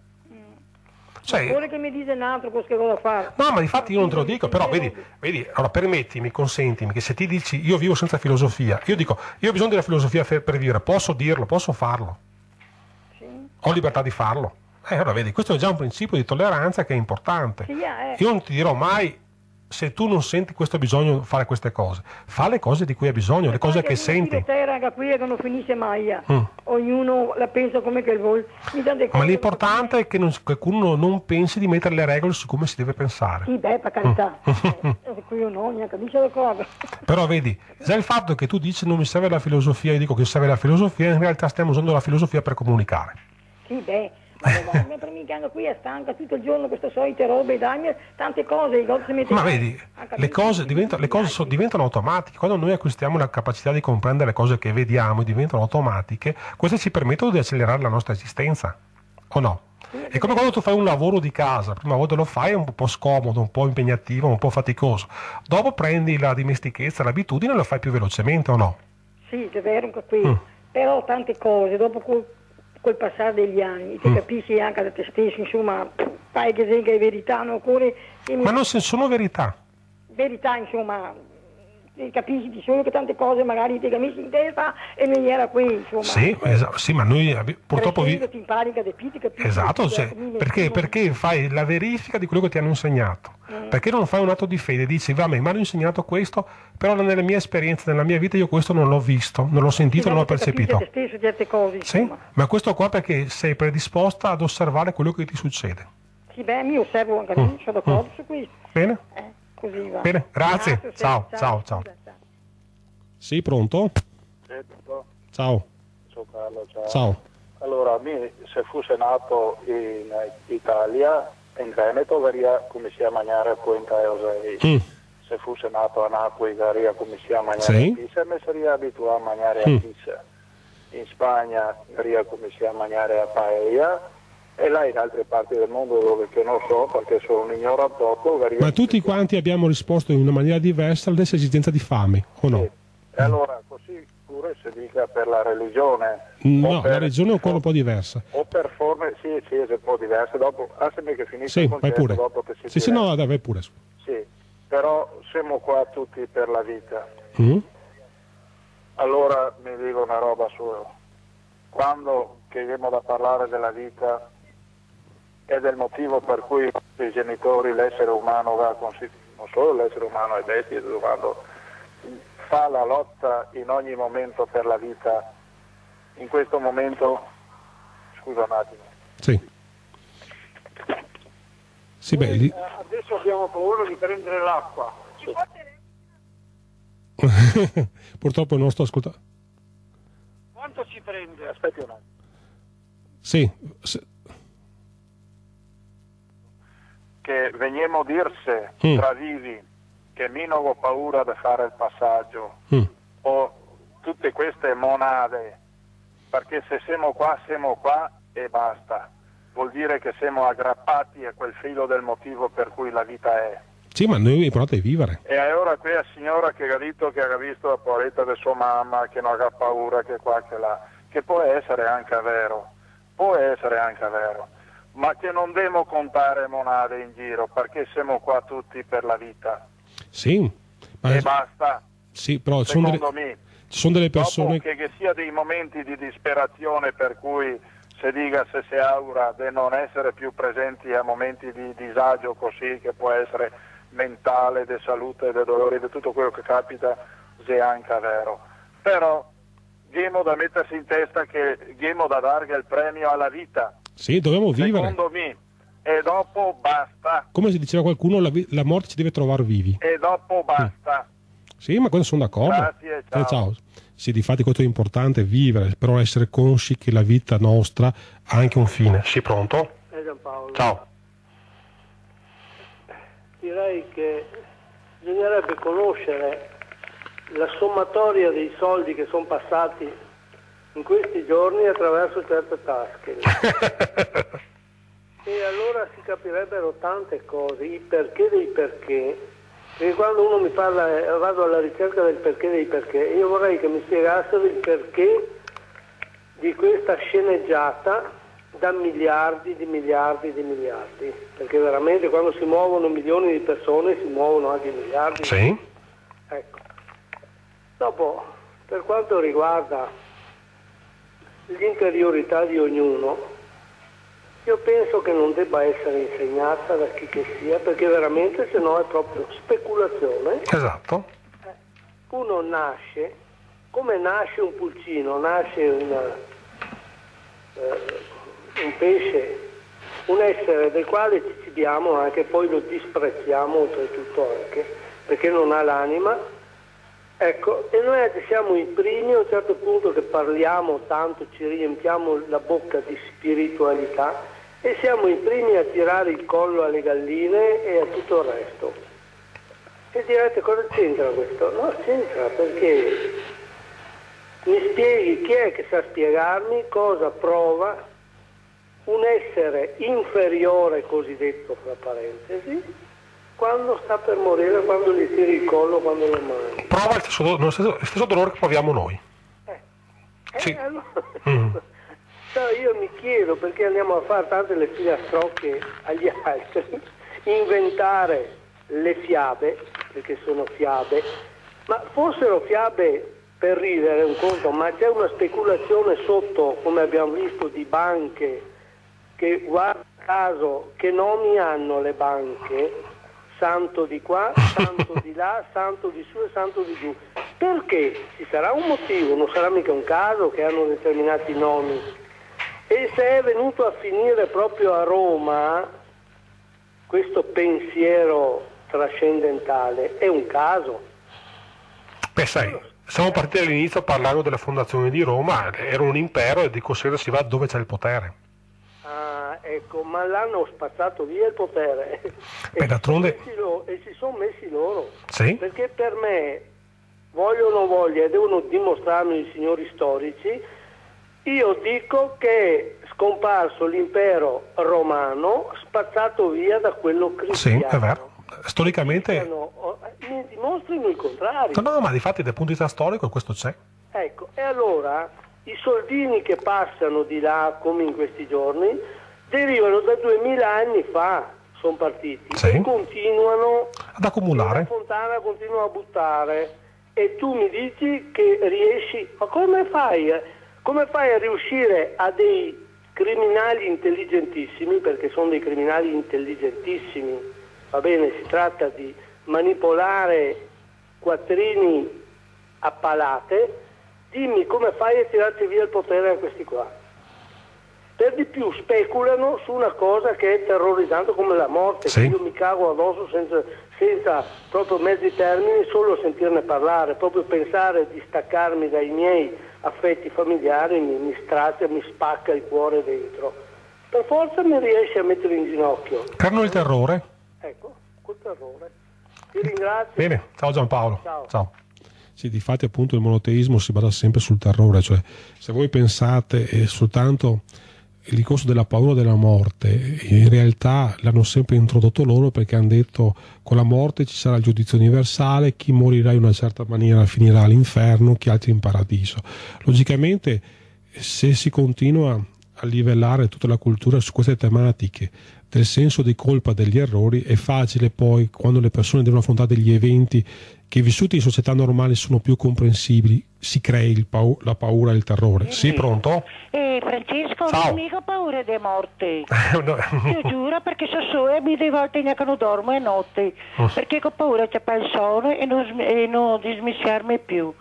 Speaker 1: Cioè,
Speaker 8: Occorre che mi dice un altro cosa cosa fare.
Speaker 1: no, ma infatti io non te lo dico, però vedi, vedi, allora permettimi, consentimi che se ti dici io vivo senza filosofia, io dico io ho bisogno della filosofia per, per vivere, posso dirlo, posso farlo,
Speaker 8: Sì.
Speaker 1: ho libertà di farlo. Eh, allora vedi, questo è già un principio di tolleranza che è importante.
Speaker 8: Sì, eh.
Speaker 1: Io non ti dirò mai se tu non senti questo bisogno di fare queste cose, fa le cose di cui hai bisogno, le cose che senti.
Speaker 8: terra che qui che non finisce mai. eh.
Speaker 1: Mm.
Speaker 8: Ognuno la pensa come che vuole. Mi dà delle
Speaker 1: Ma
Speaker 8: cose-
Speaker 1: l'importante è che non- qualcuno non pensi di mettere le regole su come si deve pensare.
Speaker 8: Sì, beh, per carità. Eh, qui io no, neanche mi c'è cosa.
Speaker 1: Però vedi, già il fatto che tu dici non mi serve la filosofia, io dico che serve la filosofia, in realtà stiamo usando la filosofia per comunicare.
Speaker 8: Sì, beh. Ma guarda, per me che anche qui è stanca tutto il giorno queste solite robe, dai, tante cose, i gol si mette-
Speaker 1: Ma vedi,
Speaker 8: Anche a
Speaker 1: le
Speaker 8: me
Speaker 1: cose,
Speaker 8: mi-
Speaker 1: diventano, le cose so- diventano automatiche. Quando noi acquistiamo la capacità di comprendere le cose che vediamo e diventano automatiche, queste ci permettono di accelerare la nostra esistenza. O no? È come quando tu fai un lavoro di casa, la prima volta lo fai è un po' scomodo, un po' impegnativo, un po' faticoso. Dopo prendi la dimestichezza, l'abitudine e lo fai più velocemente o no?
Speaker 8: Sì, è vero anche qui.
Speaker 1: Mm.
Speaker 8: Però tante cose, dopo col, col passare degli anni, ti
Speaker 1: Mm.
Speaker 8: capisci anche da te stesso, insomma, fai che sei che è verità, non occorre che mi-
Speaker 1: Ma non se- sono verità.
Speaker 8: verità, insomma, ti capisci di solo che tante cose magari ti capisci in testa e non era qui, insomma.
Speaker 1: Sì, esa- sì, ma noi abbi- purtroppo... vi-
Speaker 8: Crescendo ti impari che ti capisci.
Speaker 1: Esatto,
Speaker 8: Cioè,
Speaker 1: cioè,
Speaker 8: come-
Speaker 1: perché,
Speaker 8: come-
Speaker 1: perché fai la verifica di quello che ti hanno insegnato.
Speaker 8: Mm.
Speaker 1: Perché non fai un atto di fede, dici va, mi hanno insegnato questo, però nella mia esperienza, nella mia vita io questo non l'ho visto, non l'ho sentito,
Speaker 8: Sì,
Speaker 1: non l'ho
Speaker 8: dopo ti capisci
Speaker 1: percepito.
Speaker 8: te stesso certe cose,
Speaker 1: Sì?
Speaker 8: insomma.
Speaker 1: Ma questo qua perché sei predisposta ad osservare quello che ti succede.
Speaker 8: Sì, beh, mi osservo anche
Speaker 1: Mm.
Speaker 8: lì, sono d'accordo su questo.
Speaker 1: Bene?
Speaker 8: Eh, così va.
Speaker 1: Bene, grazie.
Speaker 8: Grazie,
Speaker 1: Ciao, ciao, ciao. Sì, pronto? Ciao.
Speaker 10: Ciao Carlo, ciao.
Speaker 1: Ciao.
Speaker 10: Allora, me, se fosse nato in Italia, in Veneto, verrebbe come si mangiare poi in Caesarea.
Speaker 1: Mm.
Speaker 10: Se fosse nato a Napoli, verrebbe come si mangiare
Speaker 1: Sì.
Speaker 10: a pizza, mi sarei abituato a mangiare
Speaker 1: Mm.
Speaker 10: a pizza. In Spagna, verrebbe come si mangiare a paella. E là in altre parti del mondo dove che non so, perché sono un ignorantotto, verrebbe...
Speaker 1: Ma tutti quanti abbiamo risposto in una maniera diversa alla stessa esigenza di fame, o no?
Speaker 10: E allora, così pure si dica per la religione.
Speaker 1: No,
Speaker 10: o per-
Speaker 1: la regione è ancora un po' diversa.
Speaker 10: O per forme, sì, sì, è un po' diverso. Dopo, lasciami che finisca
Speaker 1: Sì,
Speaker 10: il
Speaker 1: vai
Speaker 10: concetto,
Speaker 1: pure.
Speaker 10: dopo che si
Speaker 1: Sì, sì,
Speaker 10: dirà.
Speaker 1: no, dai, vai pure.
Speaker 10: Sì, però siamo qua tutti per la vita.
Speaker 1: Mm?
Speaker 10: Allora mi dico una roba sola. Quando chiediamo da parlare della vita è del motivo per cui i genitori, l'essere umano va considerato, non solo l'essere umano è bestia, domando fa la lotta in ogni momento per la vita, in questo momento, scusa un attimo.
Speaker 1: Sì. Sì, beh, lì...
Speaker 9: Adesso abbiamo paura di prendere l'acqua.
Speaker 1: Purtroppo il nostro ascoltatore...
Speaker 9: Quanto ci prende?
Speaker 10: Aspetti un attimo.
Speaker 1: Sì. Se...
Speaker 10: Che veniamo dirse
Speaker 1: Mm.
Speaker 10: tra vivi che meno ho paura di fare il passaggio
Speaker 1: Mm.
Speaker 10: o tutte queste monade, perché se siamo qua siamo qua e basta, vuol dire che siamo aggrappati a quel filo del motivo per cui la vita è.
Speaker 1: Sì, ma noi provate a vivere.
Speaker 10: E allora quella signora che ha detto che ha visto la poveretta di sua mamma, che non ha paura, che qua, che là, che può essere anche vero, può essere anche vero, ma che non dobbiamo contare monade in giro, perché siamo qua tutti per la vita.
Speaker 1: Sì. Ma...
Speaker 10: E basta.
Speaker 1: Sì, però ci sono
Speaker 10: Secondo
Speaker 1: delle...
Speaker 10: me,
Speaker 1: ci sono delle persone...
Speaker 10: dopo che, che sia dei momenti di disperazione per cui si dica se si augura di non essere più presenti a momenti di disagio così, che può essere mentale, di salute, di dolore, di tutto quello che capita, se è anche vero. Però abbiamo da mettersi in testa che abbiamo da dare il premio alla vita.
Speaker 1: Sì, dobbiamo vivere.
Speaker 10: Secondo me. E dopo basta.
Speaker 1: Come si diceva qualcuno, la, vi- la morte ci deve trovare vivi.
Speaker 10: E dopo basta.
Speaker 1: Sì, ma questo sono d'accordo.
Speaker 10: Grazie, ciao.
Speaker 1: Eh, ciao. Sì, difatti questo è importante, vivere, però essere consci che la vita nostra ha anche un fine. Sì, pronto?
Speaker 7: Eh, Giampaolo.
Speaker 1: Ciao.
Speaker 7: Direi che bisognerebbe conoscere la sommatoria dei soldi che sono passati in questi giorni attraverso certe tasche. E allora si capirebbero tante cose, i perché dei perché, perché quando uno mi parla, eh, vado alla ricerca del perché dei perché, io vorrei che mi spiegassero il perché di questa sceneggiata da miliardi di miliardi di miliardi, perché veramente quando si muovono milioni di persone si muovono anche miliardi.
Speaker 1: Sì.
Speaker 7: Ecco. Dopo, per quanto riguarda l'interiorità di ognuno, io penso che non debba essere insegnata da chi che sia, perché veramente se no è proprio speculazione.
Speaker 1: Esatto.
Speaker 7: Uno nasce, come nasce un pulcino, nasce una, eh, un pesce, un essere del quale ci cibiamo, anche poi lo disprezziamo oltretutto anche, perché non ha l'anima. Ecco, e noi siamo i primi a un certo punto che parliamo tanto, ci riempiamo la bocca di spiritualità e siamo i primi a tirare il collo alle galline e a tutto il resto. E direte cosa c'entra questo? No, c'entra perché mi spieghi chi è che sa spiegarmi cosa prova un essere inferiore, cosiddetto fra parentesi, quando sta per morire, quando gli tiri il collo, quando lo mangi.
Speaker 1: Prova il stesso, do- lo stesso, il stesso dolore che proviamo noi.
Speaker 7: Eh,
Speaker 1: Sì.
Speaker 7: eh, allora,
Speaker 1: Mm.
Speaker 7: no, io mi chiedo perché andiamo a fare tante le filastrocche agli altri, inventare le fiabe, perché sono fiabe, ma fossero fiabe per ridere un conto, ma c'è una speculazione sotto, come abbiamo visto, di banche che, guarda caso, che nomi hanno le banche, santo di qua, santo di là, santo di su e santo di giù. Perché? Ci sarà un motivo, non sarà mica un caso che hanno determinati nomi. E se è venuto a finire proprio a Roma questo pensiero trascendentale, è un caso.
Speaker 1: Beh, sai, siamo partiti all'inizio parlando della fondazione di Roma, era un impero e di conseguenza si va dove c'è il potere.
Speaker 7: Ah, ecco, ma l'hanno spazzato via il potere.
Speaker 1: Beh, d'altronde...
Speaker 7: E si sono messi loro.
Speaker 1: Sì.
Speaker 7: Perché per me, voglio o non voglio, e devono dimostrarmi i signori storici, io dico che è scomparso l'impero romano spazzato via da quello cristiano.
Speaker 1: Sì, è vero. Storicamente...
Speaker 7: No, mi dimostrino il contrario.
Speaker 1: No, no, ma di fatti dal punto di vista storico questo c'è.
Speaker 7: Ecco, e allora i soldini che passano di là, come in questi giorni, derivano da duemila anni fa, sono partiti,
Speaker 1: sì.
Speaker 7: E continuano
Speaker 1: ad accumulare.
Speaker 7: La fontana continua a buttare, e tu mi dici che riesci, ma come fai? Come fai a riuscire a dei criminali intelligentissimi, perché sono dei criminali intelligentissimi, va bene, si tratta di manipolare quattrini a palate, dimmi come fai a tirarti via il potere a questi qua. Per di più speculano su una cosa che è terrorizzante come la morte,
Speaker 1: sì.
Speaker 7: che io mi cago addosso senza, senza proprio mezzi termini, solo sentirne parlare, proprio pensare di staccarmi dai miei affetti familiari mi, mi strazia, mi spacca il cuore dentro. Per forza mi riesce a mettere in ginocchio.
Speaker 1: Carno il terrore?
Speaker 7: Ecco, col terrore. Ti ringrazio.
Speaker 1: Bene, ciao Giampaolo.
Speaker 7: Ciao.
Speaker 1: Ciao. Sì, difatti appunto il monoteismo si basa sempre sul terrore, cioè se voi pensate eh, soltanto il discorso della paura della morte, in realtà l'hanno sempre introdotto loro perché hanno detto con la morte ci sarà il giudizio universale, chi morirà in una certa maniera finirà all'inferno, chi altri in paradiso. Logicamente se si continua a livellare tutta la cultura su queste tematiche del senso di colpa degli errori, è facile poi quando le persone devono affrontare degli eventi che vissuti in società normali sono più comprensibili, si crei il pau- la paura e il terrore. Sì, sì, pronto?
Speaker 6: Eh, Francesco,
Speaker 1: ciao.
Speaker 6: non ho mica paura di morte.
Speaker 1: No.
Speaker 6: Ti giuro, perché so so e mi delle volte neanche non dormo a notte,
Speaker 1: oh.
Speaker 6: perché ho paura c'è il sonno e non, e non dismissiarmi più.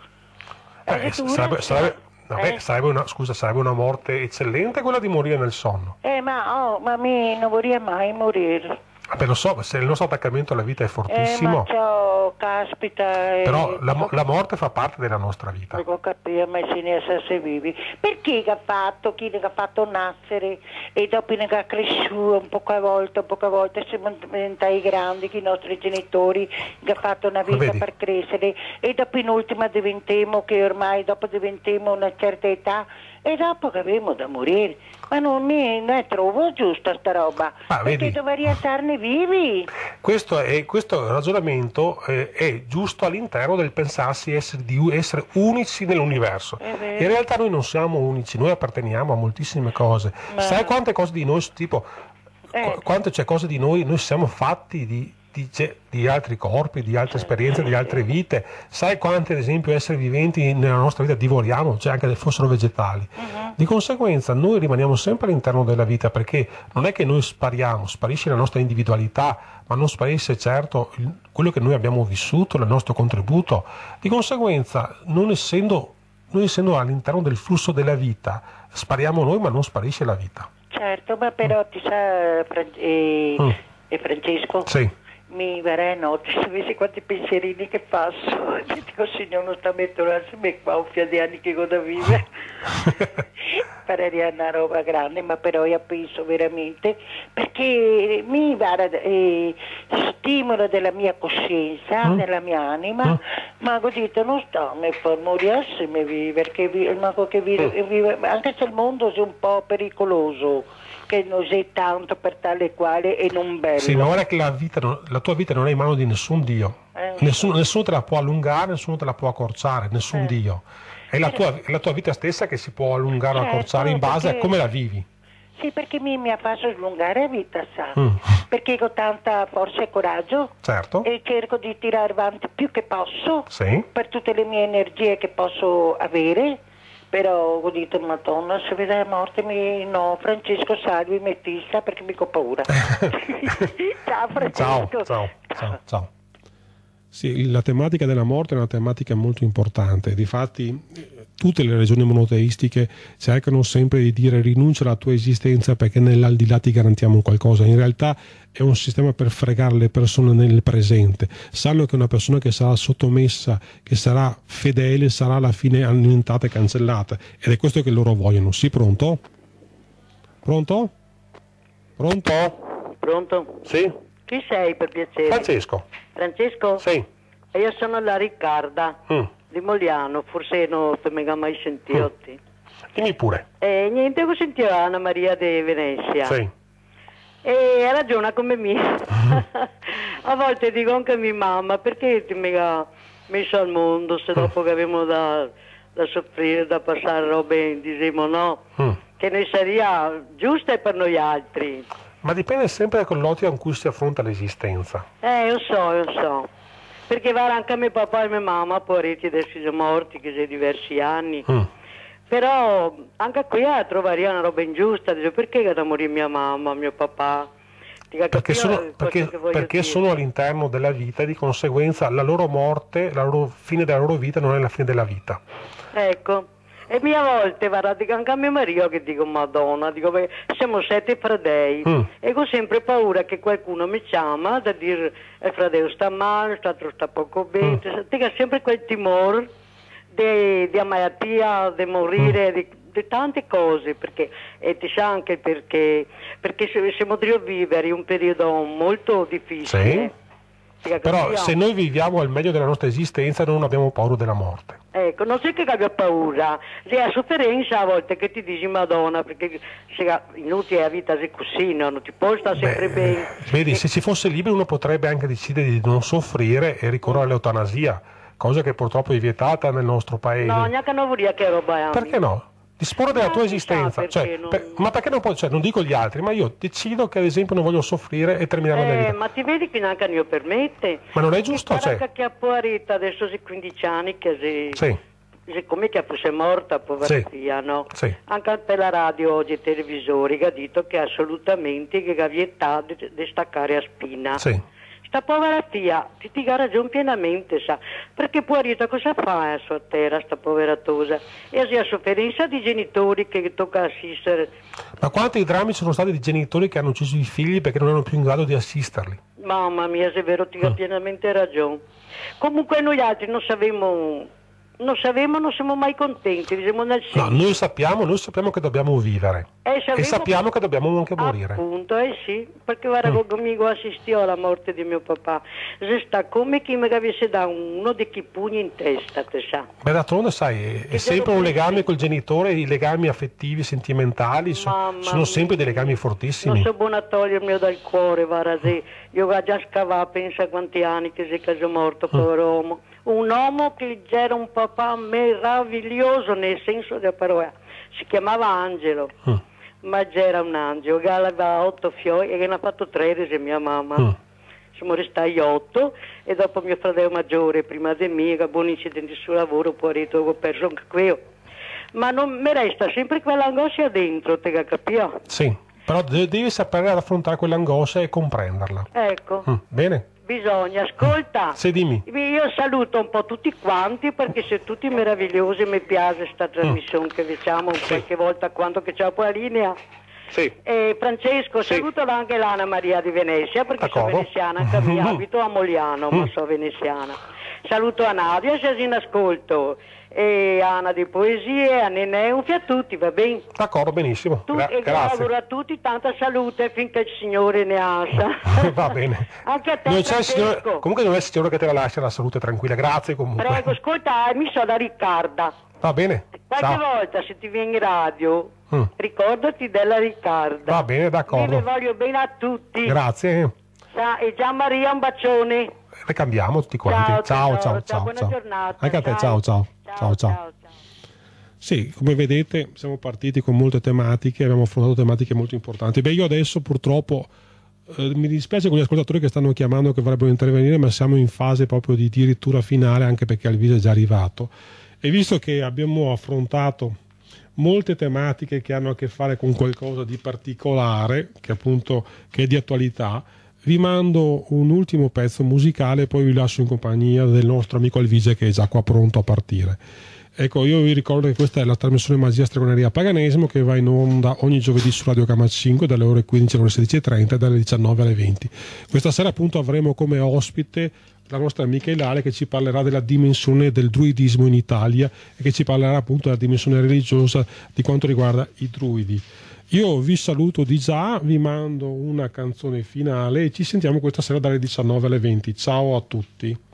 Speaker 1: Eh, sarebbe, sarebbe, vabbè,
Speaker 6: eh?
Speaker 1: sarebbe una, scusa, sarebbe una morte eccellente quella di morire nel sonno.
Speaker 6: Eh, ma, oh, ma mi non vorrei mai morire.
Speaker 1: Vabbè, lo so, se il nostro attaccamento alla vita è fortissimo,
Speaker 6: eh, ma ciao, caspita, eh,
Speaker 1: però la, la morte fa parte della nostra vita.
Speaker 6: Non capire, ma se ne sa vivi. Perché che ha fatto, chi ne ha fatto nascere e dopo ne ha cresciuto un poco a volta, un poco a volta, siamo diventati grandi, che i nostri genitori che ha fatto una vita
Speaker 1: Vedi?
Speaker 6: Per crescere e dopo in ultima diventiamo, che ormai dopo diventiamo una certa età e dopo che abbiamo da morire. Ma non mi non trovo giusta sta roba,
Speaker 1: ah,
Speaker 6: perché
Speaker 1: vedi?
Speaker 6: dovrei starne vivi.
Speaker 1: Questo, è, questo ragionamento eh, è giusto all'interno del pensarsi essere, di essere unici nell'universo. In realtà noi non siamo unici, noi apparteniamo a moltissime cose. Ma... Sai quante cose di noi, tipo, eh. quante c'è cose di noi, noi siamo fatti di... Di, di altri corpi, di altre esperienze, di altre vite. Sai quante ad esempio esseri viventi nella nostra vita divoriamo, cioè anche se fossero vegetali. Uh-huh. Di conseguenza noi rimaniamo sempre all'interno della vita, perché non è che noi spariamo, sparisce la nostra individualità, ma non sparisce certo il, quello che noi abbiamo vissuto, il nostro contributo. Di conseguenza, non essendo, noi essendo all'interno del flusso della vita, spariamo noi ma non sparisce la vita.
Speaker 6: Certo, ma però ti sa Fran- eh, mm. eh, Francesco?
Speaker 1: Sì.
Speaker 6: Mi verrà notte, sapessi quanti pensierini che passo, e dico signor non sta mettendo me qua un fia di anni che go da vivere. Parere una roba grande, ma però io penso veramente, perché mi va eh, stimolo della mia coscienza, mm. della mia anima, mm. ma ho detto non sto a far morire se mi vive, perché vi, ma che vive, mm. vive, anche se il mondo è un po' pericoloso, che non sei tanto per tale quale e non bello.
Speaker 1: Sì, ma guarda che la, vita non, la tua vita non è in mano di nessun Dio. Eh, nessuno, nessuno te la può allungare, nessuno te la può accorciare, nessun eh. Dio. È la, tua, è la tua vita stessa che si può allungare o certo, accorciare in base perché, a come la vivi.
Speaker 6: Sì, perché mi, mi ha fatto allungare la vita, sa? Mm. Perché ho tanta forza e coraggio.
Speaker 1: Certo.
Speaker 6: E cerco di tirare avanti più che posso.
Speaker 1: Sì.
Speaker 6: Per tutte le mie energie che posso avere. Però ho detto, madonna, se vede la morte, mi... no, Francesco salvi, mettista, perché mi ho paura. Ciao Francesco.
Speaker 1: Ciao, ciao, ciao, ciao. Sì, la tematica della morte è una tematica molto importante. Difatti tutte le religioni monoteistiche cercano sempre di dire rinuncia alla tua esistenza perché nell'aldilà ti garantiamo qualcosa. In realtà è un sistema per fregare le persone nel presente. Sanno che una persona che sarà sottomessa, che sarà fedele, sarà alla fine annientata e cancellata. Ed è questo che loro vogliono. Sì, pronto? Pronto? Pronto?
Speaker 11: Pronto?
Speaker 1: Sì?
Speaker 11: Chi sei per piacere?
Speaker 1: Francesco.
Speaker 11: Francesco?
Speaker 1: Sì.
Speaker 11: E io sono la Riccarda mm. di Mogliano, forse non ti mi mai sentito. Mm.
Speaker 1: Dimmi pure.
Speaker 11: E niente, ho sentito Anna Maria di Venezia.
Speaker 1: Sì.
Speaker 11: E ragiona come me. A volte dico anche a mia mamma, perché ti mi ha messo al mondo se dopo mm. che abbiamo da, da soffrire, da passare robe, diciamo no, mm. che ne sarebbe giusta per noi altri.
Speaker 1: Ma dipende sempre dall'ottica in cui si affronta l'esistenza.
Speaker 11: Eh, io so, io so. Perché va anche a mio papà e mia mamma, poveretti, adesso sono morti, che sono diversi anni. Mm. Però anche qui a trovare una roba ingiusta, dice, perché da morire mia mamma, mio papà?
Speaker 12: Perché, sono, perché, perché sono all'interno della vita e di conseguenza la loro morte, la loro fine della loro vita non è la fine della vita.
Speaker 11: Ecco, e mia volte guarda, dico anche a mio marito che dico Madonna, dico beh, siamo sette fradei mm. e ho sempre paura che qualcuno mi chiama da dire il fratello sta male, l'altro sta poco bene, mm. dico sempre quel timore di, di malattia, di morire, mm. di, di tante cose, perché e ti sa anche perché, perché siamo a vivere un periodo molto difficile.
Speaker 12: Sì. Però se noi viviamo al meglio della nostra esistenza non abbiamo paura della morte.
Speaker 11: Ecco, non c'è che abbia paura, la sofferenza a volte che ti dici Madonna, perché se inutile la vita è così, no? Non ti può stare sempre
Speaker 12: Beh,
Speaker 11: bene.
Speaker 12: Vedi,
Speaker 11: e...
Speaker 12: se si fosse libero uno potrebbe anche decidere di non soffrire e ricorrere all'eutanasia, cosa che purtroppo è vietata nel nostro paese.
Speaker 11: No, neanche non vorrei che roba è.
Speaker 12: Perché no? Disporre della
Speaker 11: no,
Speaker 12: tua esistenza,
Speaker 11: perché
Speaker 12: cioè,
Speaker 11: non...
Speaker 12: per, ma perché non puoi, cioè, non dico gli altri, ma io decido che ad esempio non voglio soffrire e terminare
Speaker 11: eh,
Speaker 12: la mia vita.
Speaker 11: Ma ti vedi che neanche io permette?
Speaker 12: Ma non è giusto, cioè.
Speaker 11: Che a Poarita adesso si quindici anni che si...
Speaker 12: Sì.
Speaker 11: Come che fosse morta, poverina,
Speaker 12: sì.
Speaker 11: no?
Speaker 12: Sì.
Speaker 11: Anche per la radio oggi, i televisori, che ha detto che assolutamente che ha vietato di, di staccare a spina.
Speaker 12: Sì.
Speaker 11: Sta povera figlia, ti ti ha ragione pienamente, sa, perché poverita cosa fa a sua terra, sta poveratosa? E si ha sofferenza di genitori che tocca assistere.
Speaker 12: Ma quanti drammi sono stati di genitori che hanno ucciso i figli perché non erano più in grado di assisterli?
Speaker 11: Mamma mia, se è vero, ti ha mm. pienamente ragione. Comunque noi altri non sapevamo... Non sappiamo, non siamo mai contenti, diciamo nel senso.
Speaker 12: No, noi sappiamo, noi sappiamo che dobbiamo vivere
Speaker 11: eh,
Speaker 12: e sappiamo che... che dobbiamo anche morire.
Speaker 11: Appunto, eh sì, perché guarda, mm. conmigo assistio alla morte di mio papà, si sta come chi mi avesse dato uno di chi pugni in testa, te sa.
Speaker 12: Beh, d'altronde sai, è, è sempre un legame col genitore, i legami affettivi, sentimentali, so, sono sempre dei legami fortissimi.
Speaker 11: Non so buono a togliermi dal cuore, guarda, se io ho già scavato, pensa quanti anni che sei caso morto, mm. povero uomo. Un uomo che era un papà meraviglioso nel senso della parola, si chiamava Angelo, mm. ma era un angelo, che aveva otto fiori e che ne ha fatto tredici mia mamma. Mm. Siamo restati otto e dopo mio fratello maggiore, prima di me, che buon incidente sul lavoro, poi ho perso anche quello. Ma non mi resta sempre quell'angoscia dentro, te che capiamo?
Speaker 12: Sì, però devi sapere affrontare quell'angoscia e comprenderla.
Speaker 11: Ecco.
Speaker 12: Mm. Bene.
Speaker 11: Bisogna, ascolta,
Speaker 12: sì, dimmi.
Speaker 11: Io saluto un po' tutti quanti perché siete tutti meravigliosi, mi piace questa trasmissione mm. che diciamo sì. qualche volta quando che c'è poi la linea.
Speaker 12: Sì.
Speaker 11: E Francesco, sì. saluto anche l'Anna Maria di Venezia perché sono veneziana, anche mi abito a Mogliano, mm. ma sono veneziana. Saluto a Nadia, se in ascolto, e Anna di Poesie, a Nenè, un a tutti, va bene?
Speaker 12: D'accordo, benissimo.
Speaker 11: Tu,
Speaker 12: Gra-
Speaker 11: e
Speaker 12: grazie.
Speaker 11: auguro a tutti tanta salute finché il Signore ne lascia.
Speaker 12: Va bene.
Speaker 11: Anche a te,
Speaker 12: non c'è il signore,
Speaker 11: Francesco.
Speaker 12: comunque non è il Signore che te la lascia la salute tranquilla, grazie comunque.
Speaker 11: Prego, ascolta, mi so da Riccarda.
Speaker 12: Va bene.
Speaker 11: Qualche
Speaker 12: Ciao.
Speaker 11: volta se ti vieni in radio,
Speaker 12: mm.
Speaker 11: ricordati della Riccarda.
Speaker 12: Va bene, d'accordo.
Speaker 11: Io vi voglio bene a tutti.
Speaker 12: Grazie.
Speaker 11: Ciao, e Gian Maria, un bacione.
Speaker 12: Ricambiamo tutti quanti.
Speaker 11: Ciao,
Speaker 12: ciao,
Speaker 11: ciao,
Speaker 12: ciao,
Speaker 11: ciao, buona
Speaker 12: ciao.
Speaker 11: giornata.
Speaker 12: Anche a te, ciao, ciao.
Speaker 11: Ciao,
Speaker 12: ciao, ciao.
Speaker 11: ciao.
Speaker 1: Sì, come vedete siamo partiti con molte tematiche, abbiamo affrontato tematiche molto importanti. Beh, io adesso purtroppo eh, mi dispiace con gli ascoltatori che stanno chiamando, che vorrebbero intervenire, ma siamo in fase proprio di dirittura finale, anche perché Alvise è già arrivato. E visto che abbiamo affrontato molte tematiche che hanno a che fare con qualcosa di particolare, che appunto che è di attualità, vi mando un ultimo pezzo musicale e poi vi lascio in compagnia del nostro amico Alvise che è già qua pronto a partire. Ecco, io vi ricordo che questa è la trasmissione Magia, Stregoneria, Paganesimo, che va in onda ogni giovedì su Radio Gamma cinque dalle ore quindici alle ore sedici e trenta e dalle diciannove alle venti. Questa sera appunto avremo come ospite la nostra amica Ilaria, che ci parlerà della dimensione del druidismo in Italia e che ci parlerà appunto della dimensione religiosa di quanto riguarda i druidi. Io vi saluto di già, vi mando una canzone finale e ci sentiamo questa sera dalle diciannove alle venti. Ciao a tutti.